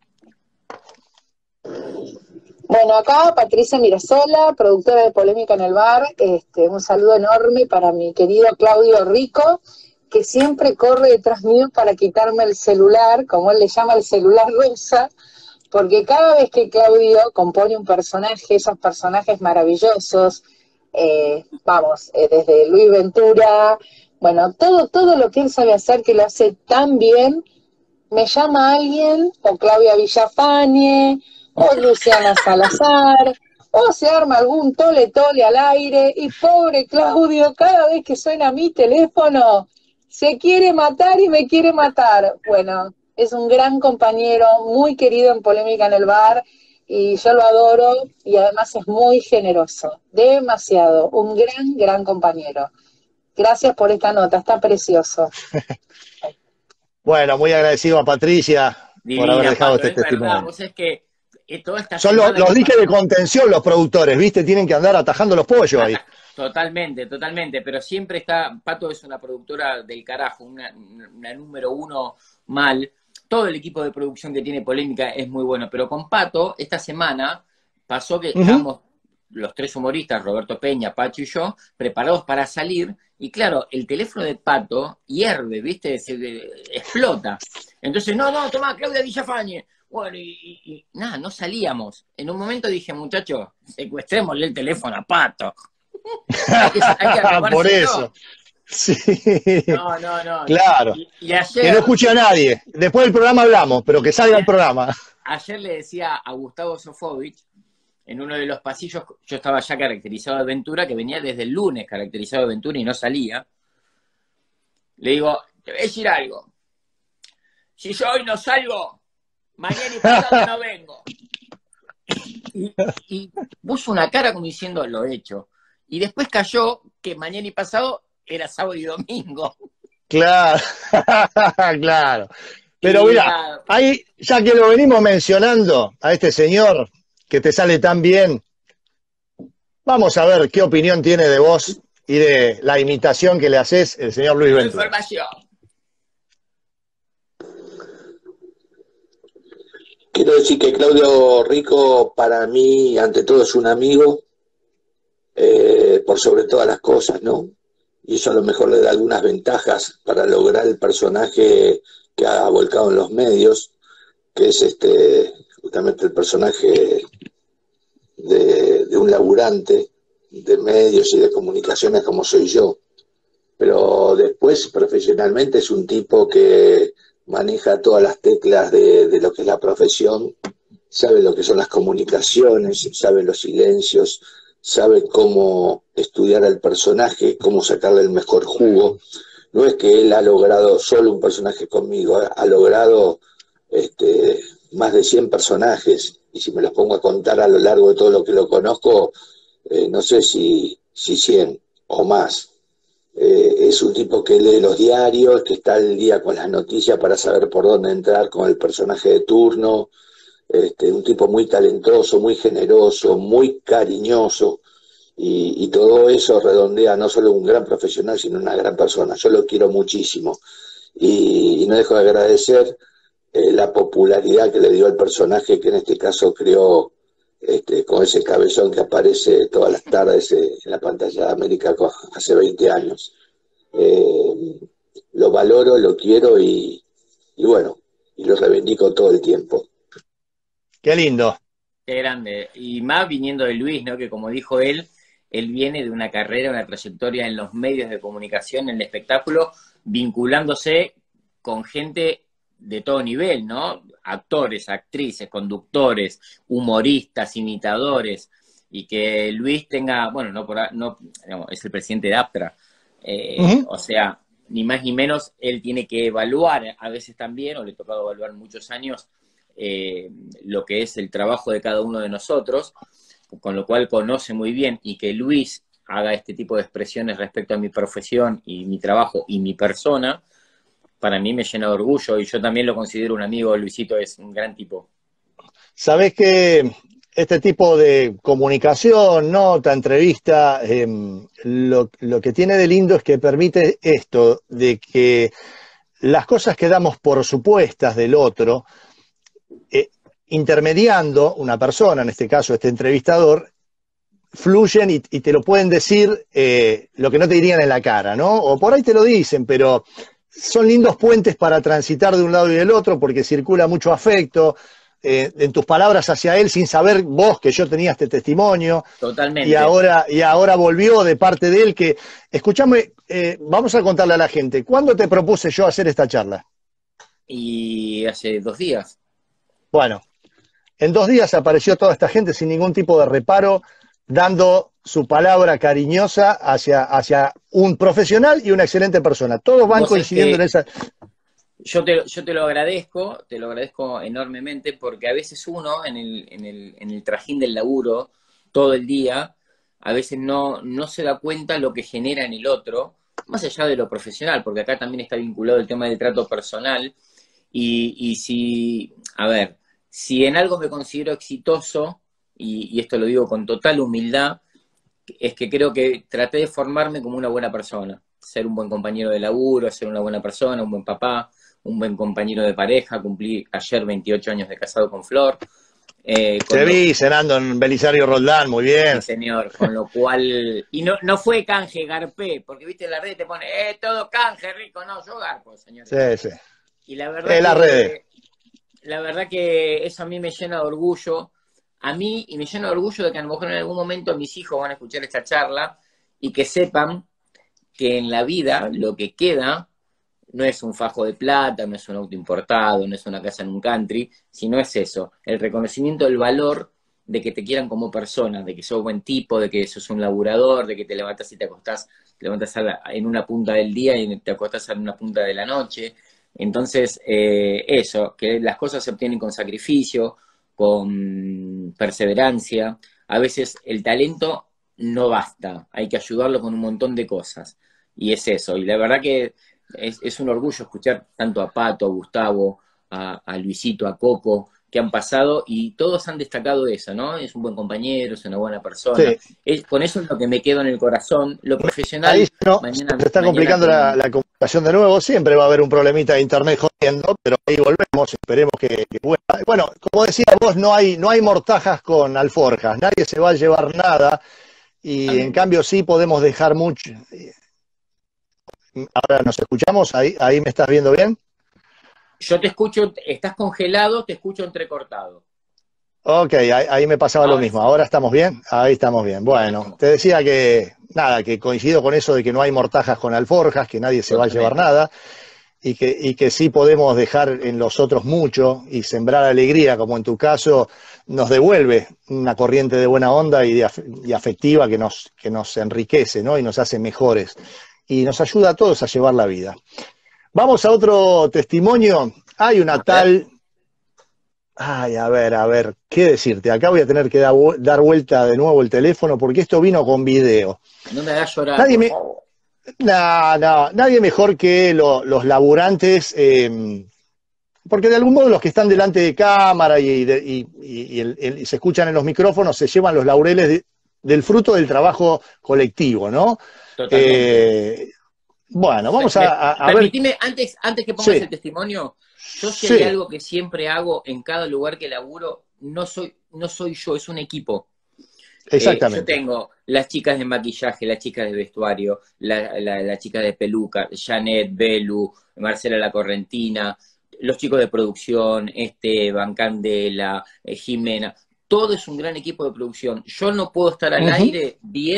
Bueno, acá Patricia Mirasola, productora de Polémica en el Bar. Este, un saludo enorme para mi querido Claudio Rico, que siempre corre detrás mío para quitarme el celular, como él le llama el celular rosa, porque cada vez que Claudio compone un personaje, esos personajes maravillosos, eh, vamos, eh, desde Luis Ventura, bueno, todo, todo lo que él sabe hacer, que lo hace tan bien, me llama alguien, o Claudia Villafañe, o Luciana Salazar, o se arma algún tole tole al aire, y pobre Claudio, cada vez que suena mi teléfono, se quiere matar y me quiere matar. Bueno, es un gran compañero, muy querido en Polémica en el Bar, y yo lo adoro, y además es muy generoso, demasiado, un gran, gran compañero. Gracias por esta nota, está precioso. Bueno, muy agradecido a Patricia por haber Divina, dejado Pato, este es verdad. testimonio. Vos es que eh, toda esta Son los, semana los que diques de pasó, contención los productores, ¿viste? Tienen que andar atajando los pollos ahí. ata- totalmente, totalmente, pero siempre está, Pato es una productora del carajo, una, una número uno mal. Todo el equipo de producción que tiene Polémica es muy bueno, pero con Pato, esta semana pasó que Ujú. estábamos los tres humoristas, Roberto Peña, Pacho y yo, preparados para salir, y claro, el teléfono de Pato hierve, ¿viste? Se, de- explota. Entonces, no, no, tomá, Claudia Villafañe. Bueno, y, y- y nada, no salíamos. En un momento dije, muchachos, secuestrémosle el teléfono a Pato. Hay que, hay que Por eso. robárselo. Sí, No, no, no. claro. Y, y Que no ayer, escuche a nadie. Después del programa hablamos, pero que salga y el a- programa. ayer le decía a Gustavo Sofovich, en uno de los pasillos, yo estaba ya caracterizado de Ventura, que venía desde el lunes caracterizado de Ventura y no salía. Le digo, te voy a decir algo. Si yo hoy no salgo, mañana y pasado no vengo. Y, y puso una cara como diciendo, lo he hecho. Y después cayó que mañana y pasado era sábado y domingo. Claro, claro. Pero Y mira, nada, ahí, ya que lo venimos mencionando a este señor que te sale tan bien, vamos a ver qué opinión tiene de vos y de la imitación que le haces el señor Luis tengo Ventura. información. Quiero decir que Claudio Rico para mí, ante todo, es un amigo, eh, por sobre todas las cosas, ¿no? Y eso a lo mejor le da algunas ventajas para lograr el personaje que ha volcado en los medios, que es este justamente el personaje de, de un laburante de medios y de comunicaciones como soy yo. Pero después, profesionalmente, es un tipo que maneja todas las teclas de, de lo que es la profesión, sabe lo que son las comunicaciones, sabe los silencios, sabe cómo estudiar al personaje, cómo sacarle el mejor jugo. No es que él ha logrado solo un personaje conmigo, ha, ha logrado este, más de cien personajes, y si me los pongo a contar a lo largo de todo lo que lo conozco, eh, no sé si, si cien o más. Eh, es un tipo que lee los diarios, que está al día con las noticias para saber por dónde entrar con el personaje de turno. Este, un tipo muy talentoso, muy generoso, muy cariñoso, y, y todo eso redondea no solo un gran profesional, sino una gran persona. Yo lo quiero muchísimo, y, y no dejo de agradecer eh, la popularidad que le dio al personaje, que en este caso creó este, con ese cabezón que aparece todas las tardes eh, en la pantalla de América hace veinte años. Eh, lo valoro, lo quiero, y, y bueno, y lo reivindico todo el tiempo. Qué lindo. Qué grande. Y más viniendo de Luis, ¿no? Que como dijo él, él viene de una carrera, una trayectoria en los medios de comunicación, en el espectáculo, vinculándose con gente de todo nivel, ¿no? Actores, actrices, conductores, humoristas, imitadores, y que Luis tenga, bueno, no, por, no digamos, es el presidente de APTRA, eh, uh-huh. O sea, ni más ni menos, él tiene que evaluar a veces también, o le ha tocado evaluar muchos años, eh, lo que es el trabajo de cada uno de nosotros, con lo cual conoce muy bien, y que Luis haga este tipo de expresiones respecto a mi profesión y mi trabajo y mi persona, para mí me llena de orgullo, y yo también lo considero un amigo. Luisito es un gran tipo. Sabés que este tipo de comunicación, nota, entrevista, eh, lo, lo que tiene de lindo es que permite esto, de que las cosas que damos por supuestas del otro, eh, intermediando una persona, en este caso este entrevistador, fluyen y, y te lo pueden decir eh, lo que no te dirían en la cara, ¿no? O por ahí te lo dicen, pero son lindos puentes para transitar de un lado y del otro, porque circula mucho afecto eh, en tus palabras hacia él, sin saber vos que yo tenía este testimonio. Totalmente. Y ahora, y ahora volvió de parte de él que, escúchame, eh, vamos a contarle a la gente, ¿cuándo te propuse yo hacer esta charla? Y hace dos días. Bueno, en dos días apareció toda esta gente sin ningún tipo de reparo, dando su palabra cariñosa hacia, hacia un profesional y una excelente persona. Todos van coincidiendo en esa... Yo te, yo te lo agradezco, te lo agradezco enormemente, porque a veces uno en el, en el, en el trajín del laburo, todo el día, a veces no, no se da cuenta lo que genera en el otro, más allá de lo profesional, porque acá también está vinculado el tema del trato personal, y, y si, a ver, si en algo me considero exitoso, y, y esto lo digo con total humildad, es que creo que traté de formarme como una buena persona, ser un buen compañero de laburo, ser una buena persona, un buen papá, un buen compañero de pareja. Cumplí ayer veintiocho años de casado con Flor. Eh, con Te lo... vi cenando en Belisario Roldán, muy bien. Sí, señor, con lo cual... Y no, no fue canje, garpé, porque viste en la red te pone, eh, todo canje, rico, no, yo garpo, señor. Sí, sí. Y la verdad, eh, que, la red. la verdad que eso a mí me llena de orgullo, a mí, y me llena de orgullo de que a lo mejor en algún momento mis hijos van a escuchar esta charla y que sepan que en la vida lo que queda no es un fajo de plata, no es un auto importado, no es una casa en un country, sino es eso, el reconocimiento del valor de que te quieran como persona, de que sos buen tipo, de que sos un laburador, de que te levantás y te acostás, te levantás en una punta del día y te acostás en una punta de la noche. Entonces, eh, eso, que las cosas se obtienen con sacrificio, con perseverancia. A veces el talento no basta, hay que ayudarlo con un montón de cosas. Y es eso, y la verdad que es, es un orgullo escuchar tanto a Pato, a Gustavo, a, a Luisito, a Coco, que han pasado, y todos han destacado eso, ¿no? Es un buen compañero, es una buena persona. Sí. Es, con eso es lo que me quedo en el corazón. Lo profesional... Ahí no, mañana, se está mañana complicando con... la, la comunicación de nuevo. Siempre va a haber un problemita de internet jodiendo, pero ahí volvemos, esperemos que, que vuelva. Bueno, como decía vos, no hay, no hay mortajas con alforjas, nadie se va a llevar nada, y Amén. En cambio sí podemos dejar mucho... Ahora nos escuchamos, ahí, ahí me estás viendo bien. Yo te escucho, estás congelado, te escucho entrecortado. Ok, ahí, ahí me pasaba Ahora lo mismo. sí. ¿Ahora estamos bien? Ahí estamos bien. Bueno, te decía que, nada, que coincido con eso de que no hay mortajas con alforjas, que nadie se Totalmente. Va a llevar nada, y que, y que sí podemos dejar en los otros mucho y sembrar alegría, como en tu caso, nos devuelve una corriente de buena onda y, de, y afectiva que nos, que nos enriquece, ¿no? Y nos hace mejores. Y nos ayuda a todos a llevar la vida. Vamos a otro testimonio. Hay una tal... Ay, a ver, a ver, ¿qué decirte? Acá voy a tener que da, dar vuelta de nuevo el teléfono porque esto vino con video. No me hagas llorar, nadie por me... favor. No, no, nadie mejor que lo, los laburantes, eh, porque de algún modo los que están delante de cámara y, de, y, y, y, el, el, y se escuchan en los micrófonos se llevan los laureles de, del fruto del trabajo colectivo, ¿no? Totalmente. Eh, bueno, vamos a, a, a Permitime, ver... antes, antes que pongas sí. el testimonio, yo si sí. hay algo que siempre hago en cada lugar que laburo, no soy, no soy yo, es un equipo. Exactamente. Eh, yo tengo las chicas de maquillaje, las chicas de vestuario, la, la, la chica de peluca, Janet, Belu, Marcela La Correntina, los chicos de producción, Esteban, Candela, eh, Jimena. Todo es un gran equipo de producción. Yo no puedo estar al uh-huh. aire bien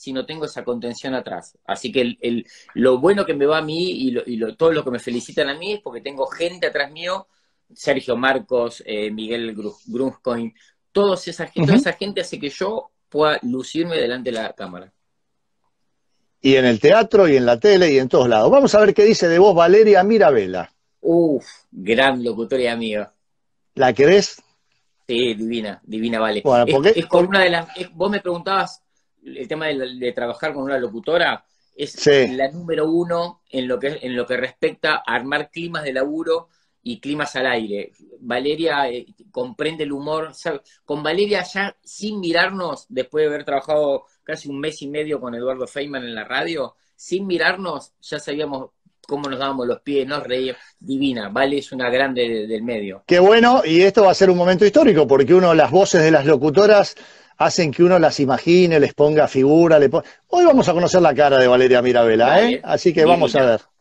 si no tengo esa contención atrás. Así que el, el, lo bueno que me va a mí y, lo, y lo, todo lo que me felicitan a mí es porque tengo gente atrás mío, Sergio Marcos, eh, Miguel Grunskoin, todos esa, uh-huh. toda esa gente hace que yo pueda lucirme delante de la cámara. Y en el teatro, y en la tele, y en todos lados. Vamos a ver qué dice de vos Valeria Mirabella. Uf, gran locutora y amiga. ¿La querés? Sí, divina, divina, vale. Bueno, es, porque, es con una de las... Es, vos me preguntabas el tema de, de trabajar con una locutora, es sí. la número uno en lo que en lo que respecta a armar climas de laburo y climas al aire. Valeria eh, comprende el humor. ¿Sabe? Con Valeria ya, sin mirarnos, después de haber trabajado casi un mes y medio con Eduardo Feynman en la radio, sin mirarnos, ya sabíamos cómo nos dábamos los pies, nos reíamos. Divina, Vale es una grande de, del medio. Qué bueno, y esto va a ser un momento histórico, porque uno, las voces de las locutoras hacen que uno las imagine, les ponga figura. Le pon... Hoy vamos a conocer la cara de Valeria Mirabella, vale. ¿eh? Así que divina. Vamos a ver.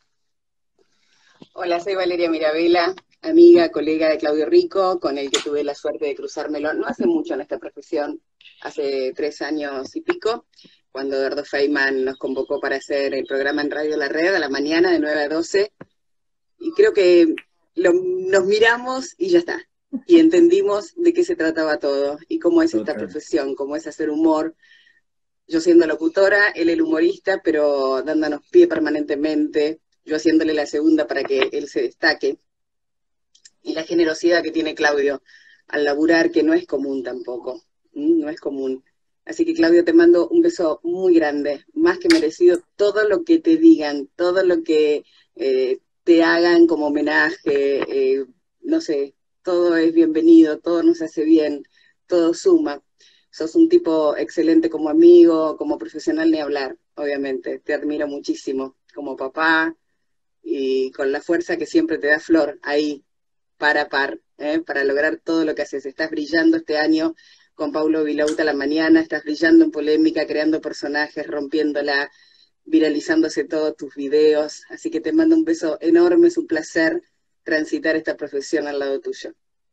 Hola, soy Valeria Mirabella, amiga, colega de Claudio Rico, con el que tuve la suerte de cruzármelo no hace mucho en esta profesión, hace tres años y pico, cuando Eduardo Feynman nos convocó para hacer el programa en Radio La Red a la mañana de nueve a doce, y creo que lo, nos miramos y ya está, y entendimos de qué se trataba todo, y cómo es esta profesión, cómo es hacer humor. Yo siendo locutora, él el humorista, pero dándonos pie permanentemente, yo haciéndole la segunda para que él se destaque, y la generosidad que tiene Claudio al laburar, que no es común tampoco, no es común. Así que Claudio, te mando un beso muy grande, más que merecido, todo lo que te digan, todo lo que eh, te hagan como homenaje, eh, no sé, todo es bienvenido, todo nos hace bien, todo suma. Sos un tipo excelente como amigo, como profesional, ni hablar, obviamente, te admiro muchísimo, como papá, y con la fuerza que siempre te da Flor, ahí, par a par, ¿eh? Para lograr todo lo que haces. Estás brillando este año con Paulo Vilauta a la mañana, estás brillando en polémica, creando personajes, rompiéndola, viralizándose todos tus videos, así que te mando un beso enorme, es un placer transitar esta profesión al lado tuyo.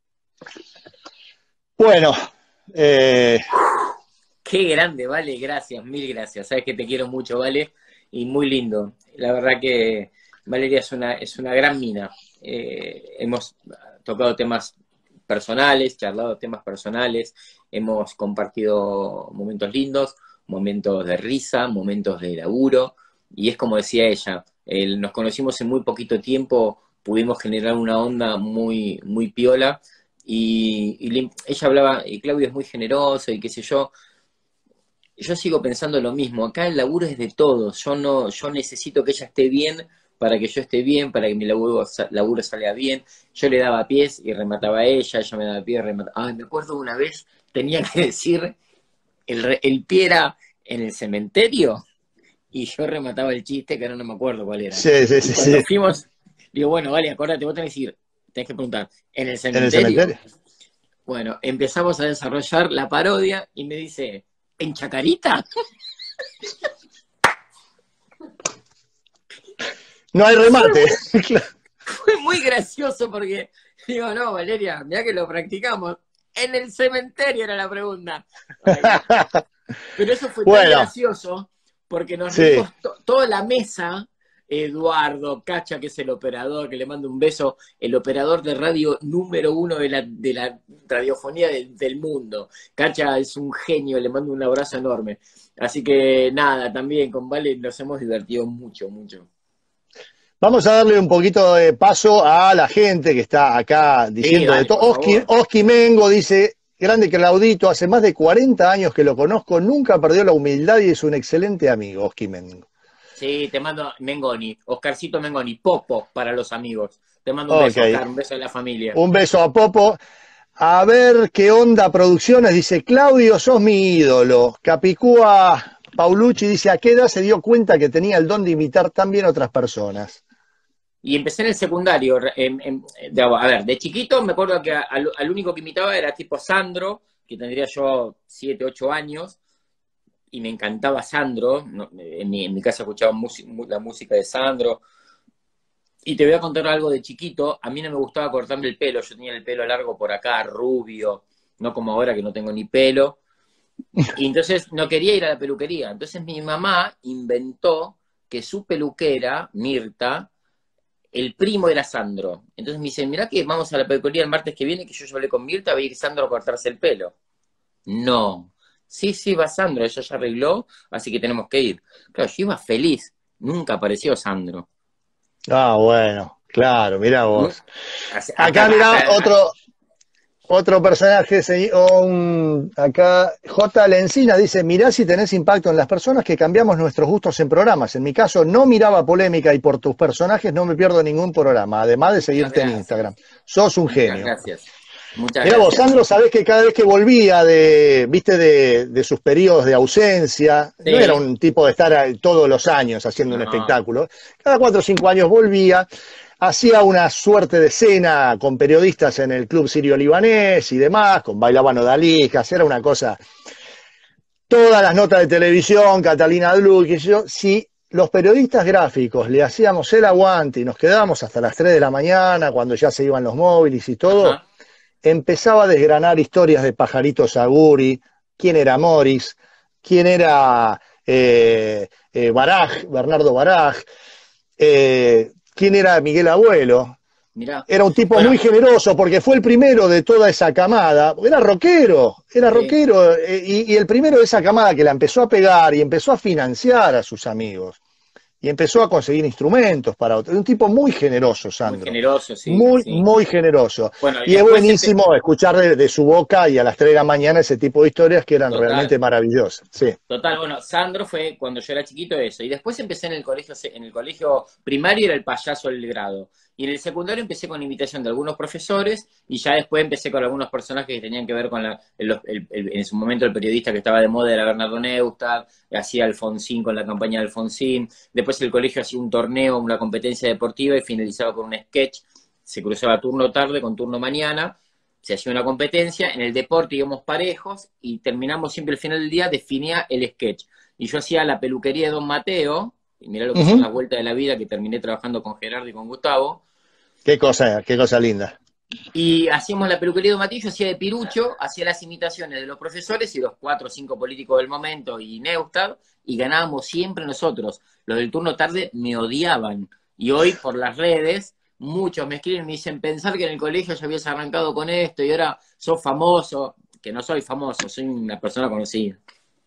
Bueno, eh... qué grande, Vale, gracias, mil gracias, sabes que te quiero mucho, Vale, y muy lindo, la verdad que Valeria es una, es una gran mina. Eh, hemos tocado temas personales, charlado temas personales, hemos compartido momentos lindos, momentos de risa, momentos de laburo, y es como decía ella, eh, nos conocimos en muy poquito tiempo, pudimos generar una onda muy, muy piola, y, y le, ella hablaba, y Claudio es muy generoso, y qué sé yo. Yo sigo pensando lo mismo, acá el laburo es de todos, yo no, yo necesito que ella esté bien para que yo esté bien, para que mi laburo, laburo salga bien. Yo le daba pies y remataba a ella, ella me daba pies y remataba. Ay, me acuerdo una vez, tenía que decir, el, el pie era en el cementerio, y yo remataba el chiste, que ahora no me acuerdo cuál era. Sí, sí, sí. Cuando sí. fuimos, digo, bueno, vale, acuérdate, vos tenés que decir, tenés que preguntar, ¿en el cementerio? ¿En el cementerio? Bueno, empezamos a desarrollar la parodia, y me dice, ¿en Chacarita? No hay remate. Fue muy gracioso porque, digo, no, Valeria, mirá que lo practicamos. En el cementerio era la pregunta. Pero eso fue bueno, tan gracioso porque nos sí. reímos to toda la mesa, Eduardo, Cacha, que es el operador, que le mando un beso, el operador de radio número uno de la, de la radiofonía de, del mundo. Cacha es un genio, le mando un abrazo enorme. Así que nada, también con Vale nos hemos divertido mucho, mucho. Vamos a darle un poquito de paso a la gente que está acá diciendo sí, dale, de todo. Oski, Oski Mengo dice, grande Claudito, hace más de cuarenta años que lo conozco, nunca perdió la humildad y es un excelente amigo, Oski Mengo. Sí, te mando Mengoni, Oscarcito Mengoni, Popo para los amigos. Te mando un okay. beso, Oscar, un beso de la familia. Un beso a Popo. A ver qué onda Producciones, dice, Claudio, sos mi ídolo. Capicúa Paulucci dice, ¿a qué edad se dio cuenta que tenía el don de imitar tan bien a otras personas? Y empecé en el secundario, en, en, de, a ver, de chiquito me acuerdo que al, al único que imitaba era tipo Sandro, que tendría yo siete, ocho años, y me encantaba Sandro, no, en, mi, en mi casa escuchaba la música de Sandro, y te voy a contar algo de chiquito, a mí no me gustaba cortarme el pelo, yo tenía el pelo largo por acá, rubio, no como ahora que no tengo ni pelo, Y entonces no quería ir a la peluquería. Entonces mi mamá inventó que su peluquera, Mirta, el primo era Sandro. Entonces me dice, mirá que vamos a la peluquería el martes que viene, que yo ya hablé con Mirta, va a ir Sandro a cortarse el pelo. No. Sí, sí, va Sandro, ella ya arregló, así que tenemos que ir. Claro, yo iba feliz. Nunca apareció Sandro. Ah, bueno, claro, mirá ¿Mm? vos. Hasta, Acá mirá hasta, otro, otro personaje, se- o un- acá J. Lencina dice, mirá si tenés impacto en las personas que cambiamos nuestros gustos en programas. En mi caso no miraba polémica y por tus personajes no me pierdo ningún programa, además de muchas seguirte en gracias. Instagram. Sos un Muchas genio. gracias. Muchas Mirá vos, gracias. Sandro, sabés que cada vez que volvía de, viste, de, de sus periodos de ausencia, no era Sí. un tipo de estar a- todos los años haciendo un No. espectáculo, cada cuatro o cinco años volvía, hacía una suerte de cena con periodistas en el Club Sirio-Libanés y demás, con bailaban odaliscas, era una cosa, todas las notas de televisión, Catalina Blue, que yo, si los periodistas gráficos le hacíamos el aguante y nos quedábamos hasta las tres de la mañana, cuando ya se iban los móviles y todo, Ajá. empezaba a desgranar historias de Pajarito Saguri, quién era Morris, quién era eh, eh, Baraj, Bernardo Baraj, eh, quién era Miguel Abuelo. Mirá. Era un tipo Bueno, muy generoso porque fue el primero de toda esa camada, era rockero, era sí. rockero, eh, y, y el primero de esa camada que la empezó a pegar y empezó a financiar a sus amigos. Y empezó a conseguir instrumentos para otros. Un tipo muy generoso, Muy Sandro. generoso, sí, Muy, sí. muy generoso. Bueno, y Y es después empe- buenísimo escuchar de, de su boca y a las tres de la mañana ese tipo de historias que eran realmente Total, maravillosas. Sí. total. Bueno, Sandro fue cuando yo era chiquito eso. Y después empecé en el colegio, se- en el colegio primario era el payaso del grado. Y en el secundario empecé con imitación de algunos profesores y ya después empecé con algunos personajes que tenían que ver con la, el- el- el- en su momento el periodista que estaba de moda era Bernardo Neustadt, hacía Alfonsín con la campaña de Alfonsín. Después el colegio hacía un torneo, una competencia deportiva y finalizaba con un sketch. Se cruzaba turno tarde con turno mañana. Se hacía una competencia, en el deporte íbamos parejos y terminamos siempre al final del día, definía el sketch. Y yo hacía la peluquería de Don Mateo, y mirá lo que son Ujú. las vueltas de la vida, que terminé trabajando con Gerardo y con Gustavo, Qué cosa, qué cosa linda. y hacíamos la peluquería de Don Mateo, yo hacía de Pirucho, hacía las imitaciones de los profesores y los cuatro o cinco políticos del momento y Neustadt, y ganábamos siempre nosotros. Los del turno tarde me odiaban, y hoy por las redes muchos me escriben y me dicen, pensar que en el colegio ya habías arrancado con esto y ahora sos famoso, que no soy famoso, soy una persona conocida.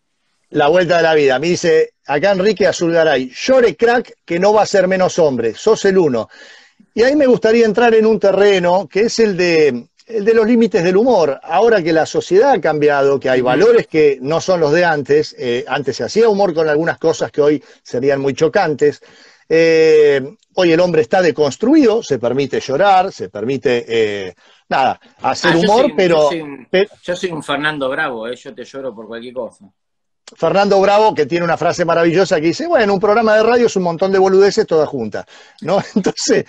La vuelta de la vida. Me dice acá Enrique Azulgaray, llore crack que no va a ser menos hombre, sos el uno. Y ahí me gustaría entrar en un terreno que es el de, el de los límites del humor. Ahora que la sociedad ha cambiado, que hay Ujú. valores que no son los de antes, eh, antes se hacía humor con algunas cosas que hoy serían muy chocantes. Eh, hoy el hombre está deconstruido, se permite llorar, se permite, eh, nada, hacer Ah, yo humor, soy, yo pero soy un, pe- yo soy un Fernando Bravo, ¿eh? Yo te lloro por cualquier cosa. Fernando Bravo, que tiene una frase maravillosa que dice, bueno, un programa de radio es un montón de boludeces todas juntas, ¿no? Entonces,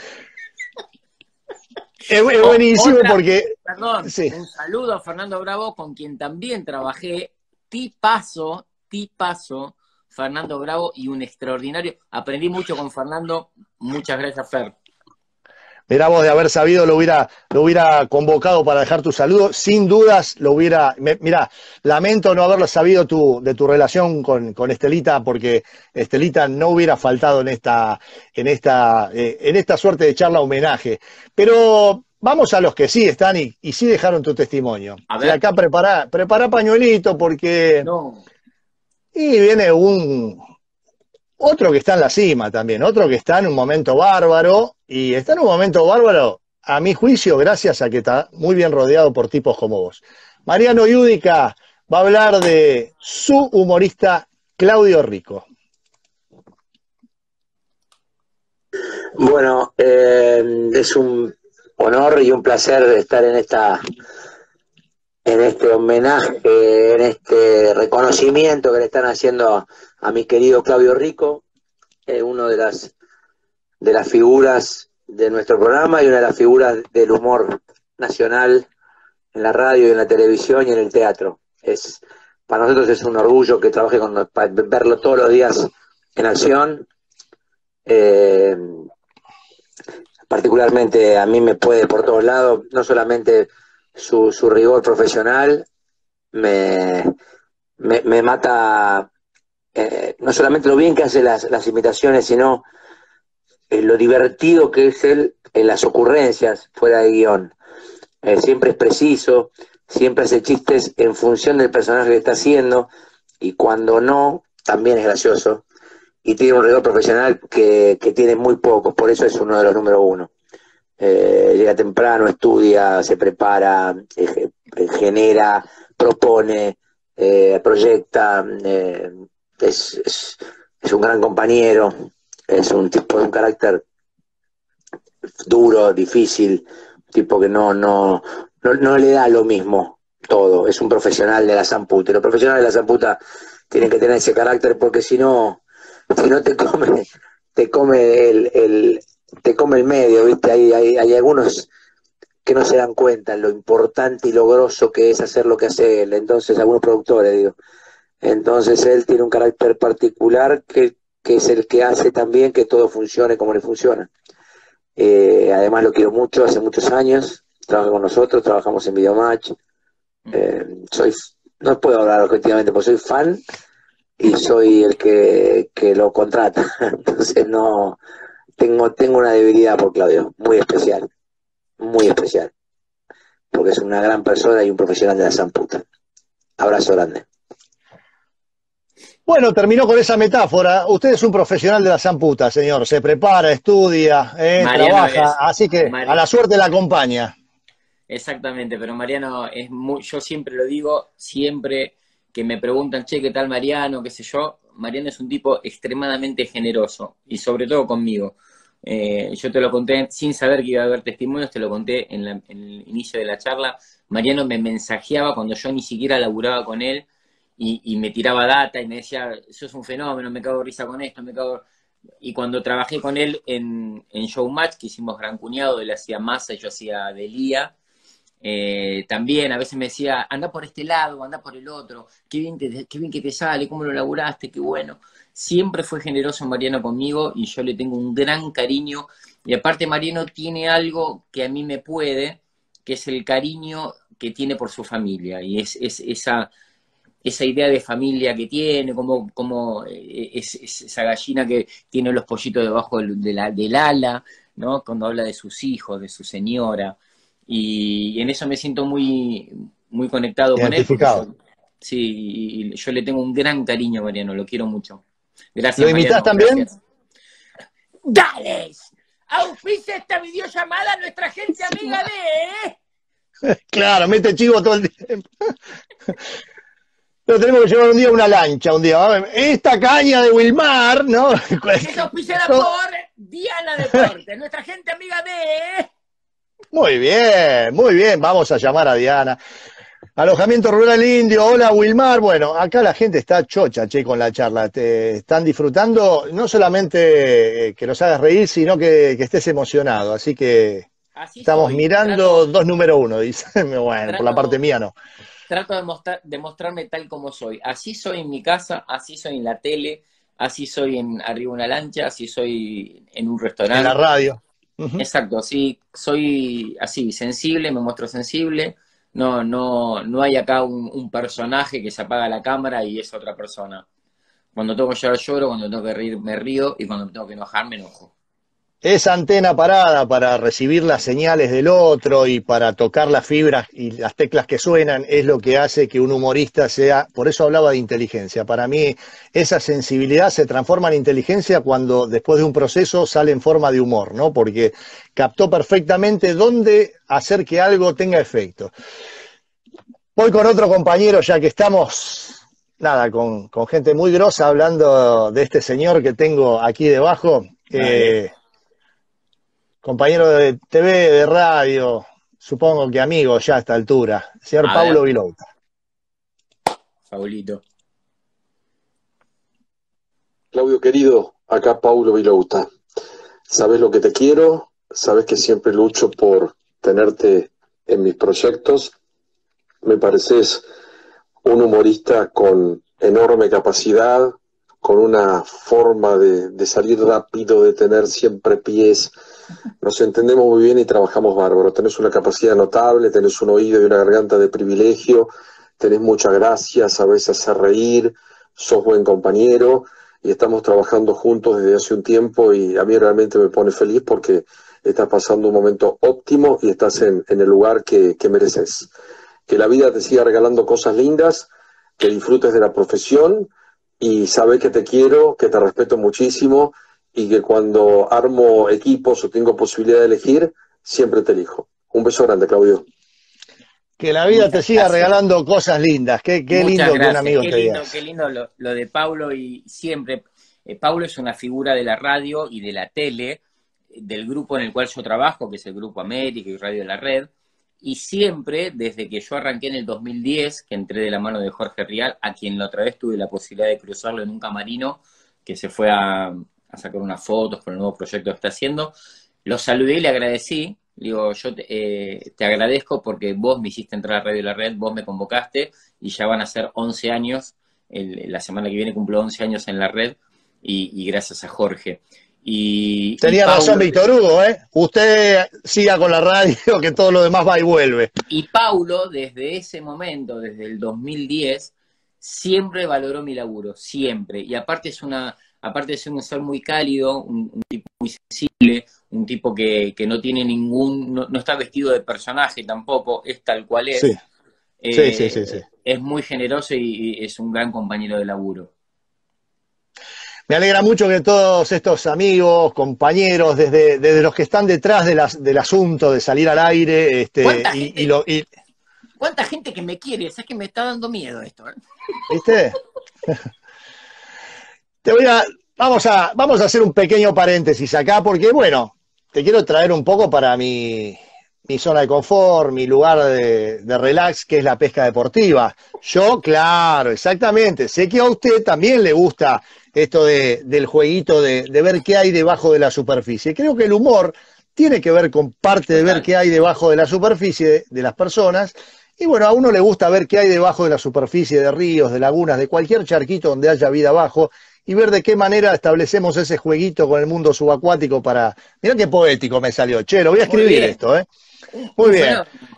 es, es O- buenísimo otra, porque, perdón, sí. un saludo a Fernando Bravo, con quien también trabajé, tipazo, tipazo, Fernando Bravo, y un extraordinario, aprendí mucho con Fernando, muchas gracias, Fer. Mirá vos, de haber sabido, lo hubiera, lo hubiera convocado para dejar tu saludo. Sin dudas, lo hubiera. Me, mirá, lamento no haberlo sabido tu, de tu relación con, con Estelita, porque Estelita no hubiera faltado en esta, en esta, eh, en esta suerte de charla homenaje. Pero vamos a los que sí están y, y sí dejaron tu testimonio. A Y ver, acá prepara, prepara pañuelito, porque. no, Y viene un. Otro que está en la cima también, otro que está en un momento bárbaro, y está en un momento bárbaro, a mi juicio, gracias a que está muy bien rodeado por tipos como vos. Mariano Yudica va a hablar de su humorista Claudio Rico. Bueno, eh, es un honor y un placer estar en esta, en este homenaje, en este reconocimiento que le están haciendo a, a mi querido Claudio Rico, eh, uno de las de las figuras de nuestro programa y una de las figuras del humor nacional en la radio y en la televisión y en el teatro. Es, para nosotros es un orgullo que trabaje con para verlo todos los días en acción. Eh, particularmente a mí me puede por todos lados, no solamente su, su rigor profesional, me, me, me mata eh, no solamente lo bien que hace las, las imitaciones, sino eh, lo divertido que es él en las ocurrencias fuera de guión. Eh, siempre es preciso, siempre hace chistes en función del personaje que está haciendo, y cuando no, también es gracioso, y tiene un rigor profesional que, que tiene muy pocos, por eso es uno de los número uno. Eh, llega temprano, estudia, se prepara, eh, genera, propone, eh, proyecta, eh, es, es, es un gran compañero, es un tipo de un carácter duro, difícil, un tipo que no, no, no, no le da lo mismo todo, es un profesional de la zamputa, y los profesionales de la zamputa tienen que tener ese carácter, porque si no, si no te come, te come el, el te come el medio, ¿viste? Hay, hay, hay algunos que no se dan cuenta lo importante y lo grosso que es hacer lo que hace él, entonces algunos productores, digo. Entonces él tiene un carácter particular que, que es el que hace también que todo funcione como le funciona. Eh, además lo quiero mucho, hace muchos años, trabaja con nosotros, trabajamos en Videomatch. Eh, soy, no puedo hablar objetivamente porque soy fan y soy el que, que lo contrata, entonces no... Tengo, tengo una debilidad por Claudio, muy especial, muy especial, porque es una gran persona y un profesional de la zamputa. Abrazo grande. Bueno, terminó con esa metáfora. Usted es un profesional de la zamputa, señor. Se prepara, estudia, eh, trabaja, es, así que Mariano, a la suerte la acompaña. Exactamente, pero Mariano, es muy, yo siempre lo digo, siempre que me preguntan, che, ¿qué tal Mariano? ¿Qué sé yo? Mariano es un tipo extremadamente generoso, y sobre todo conmigo. Eh, yo te lo conté sin saber que iba a haber testimonios, te lo conté en, la, en el inicio de la charla. Mariano me mensajeaba cuando yo ni siquiera laburaba con él, y, y me tiraba data y me decía, eso es un fenómeno, me cago de risa con esto, me cago... Y cuando trabajé con él en, en Showmatch, que hicimos Gran Cuñado, él hacía Massa y yo hacía Delía, eh, también a veces me decía, anda por este lado, anda por el otro, qué bien, te, qué bien que te sale, cómo lo laburaste, qué bueno. Siempre fue generoso Mariano conmigo y yo le tengo un gran cariño. Y aparte Mariano tiene algo que a mí me puede, que es el cariño que tiene por su familia. Y es, es esa, esa idea de familia que tiene, como, como es, es esa gallina que tiene los pollitos debajo de la, del ala, ¿no? Cuando habla de sus hijos, de su señora. Y en eso me siento muy, muy conectado con él. Porque yo, sí, yo le tengo un gran cariño a Mariano, lo quiero mucho. Gracias, ¿Lo imitás Mariano, también? Gracias. ¡Dale! Auspicia esta videollamada a nuestra gente amiga de... Claro, mete chivo todo el tiempo. Pero tenemos que llevar un día una lancha, un día. Esta caña de Wilmar, ¿no? Es auspiciada por Diana Deportes, nuestra gente amiga de... Muy bien, muy bien. Vamos a llamar a Diana. Alojamiento Rural Indio, hola Wilmar. Bueno, acá la gente está chocha, che, con la charla. Te están disfrutando, no solamente que nos hagas reír, sino que, que estés emocionado. Así que Así estamos soy. mirando trato, dos número uno, dice. Bueno, trato, por la parte mía no. Trato de, mostrar, de mostrarme tal como soy. Así soy en mi casa, así soy en la tele, así soy en arriba de una lancha, así soy en un restaurante. En la radio. Uh-huh. Exacto, sí, soy así, sensible, me muestro sensible. No, no, no hay acá un, un personaje que se apaga la cámara y es otra persona. Cuando tengo que llorar, lloro, cuando tengo que reír, me río, y cuando tengo que enojar, me enojo. Esa antena parada para recibir las señales del otro y para tocar las fibras y las teclas que suenan es lo que hace que un humorista sea, por eso hablaba de inteligencia. Para mí esa sensibilidad se transforma en inteligencia cuando después de un proceso sale en forma de humor, ¿no? Porque captó perfectamente dónde hacer que algo tenga efecto. Voy con otro compañero, ya que estamos, nada, con, con gente muy grosa hablando de este señor que tengo aquí debajo. Eh, compañero de T V, de radio, supongo que amigo ya a esta altura, señor a Paulo ver. Vilouta. Paulito. Claudio querido, acá Paulo Vilouta. Sabes lo que te quiero, sabes que siempre lucho por tenerte en mis proyectos. Me pareces un humorista con enorme capacidad, con una forma de, de salir rápido, de tener siempre pies. Nos entendemos muy bien y trabajamos bárbaro. Tenés una capacidad notable, tenés un oído y una garganta de privilegio tenés mucha gracia, sabés hacer reír, sos buen compañero y estamos trabajando juntos desde hace un tiempo y a mí realmente me pone feliz porque estás pasando un momento óptimo y estás en, en el lugar que, que mereces. Que la vida te siga regalando cosas lindas, que disfrutes de la profesión y sabés que te quiero, que te respeto muchísimo y que cuando armo equipos o tengo posibilidad de elegir, siempre te elijo. Un beso grande, Claudio. Que la vida Muchas te siga gracias. regalando cosas lindas. Qué, qué Muchas lindo que un gracias, amigo qué te lindo, diga. qué lindo lo, lo de Paulo y siempre. Eh, Paulo es una figura de la radio y de la tele, del grupo en el cual yo trabajo, que es el Grupo América y Radio de la Red, y siempre, desde que yo arranqué en el dos mil diez, que entré de la mano de Jorge Rial, a quien la otra vez tuve la posibilidad de cruzarlo en un camarino, que se fue a, a sacar unas fotos por el nuevo proyecto que está haciendo, lo saludé y le agradecí. Digo, yo te, eh, te agradezco porque vos me hiciste entrar a Radio de la Red, vos me convocaste y ya van a ser once años, el, la semana que viene cumplo once años en la red y, y gracias a Jorge. Y, Tenía y Paulo, razón Víctor Hugo, ¿eh? Usted siga con la radio, que todo lo demás va y vuelve. Y Paulo, desde ese momento, desde el dos mil diez, siempre valoró mi laburo, siempre. Y aparte es una, aparte de ser un ser muy cálido, un, un tipo muy sensible, un tipo que, que no tiene ningún, no, no está vestido de personaje tampoco, es tal cual es. Sí, Eh, sí, sí, sí, sí. Es muy generoso y, y es un gran compañero de laburo. Me alegra mucho que todos estos amigos, compañeros, desde, desde los que están detrás de las, del asunto de salir al aire, este, ¿Cuánta y, gente, y lo, y, cuánta gente que me quiere? ¿Sabes que me está dando miedo esto? ¿eh? ¿viste? Te voy a, vamos a, vamos a hacer un pequeño paréntesis acá, porque bueno, te quiero traer un poco para mi, mi zona de confort, mi lugar de, de relax, que es la pesca deportiva. Yo, claro, exactamente, sé que a usted también le gusta esto de, del jueguito de, de ver qué hay debajo de la superficie. Creo que el humor tiene que ver con parte de ver qué hay debajo de la superficie de, de las personas. Y bueno, a uno le gusta ver qué hay debajo de la superficie de ríos, de lagunas, de cualquier charquito donde haya vida abajo, y ver de qué manera establecemos ese jueguito con el mundo subacuático para... Mirá qué poético me salió. Che, lo voy a escribir esto, ¿eh? Muy bien.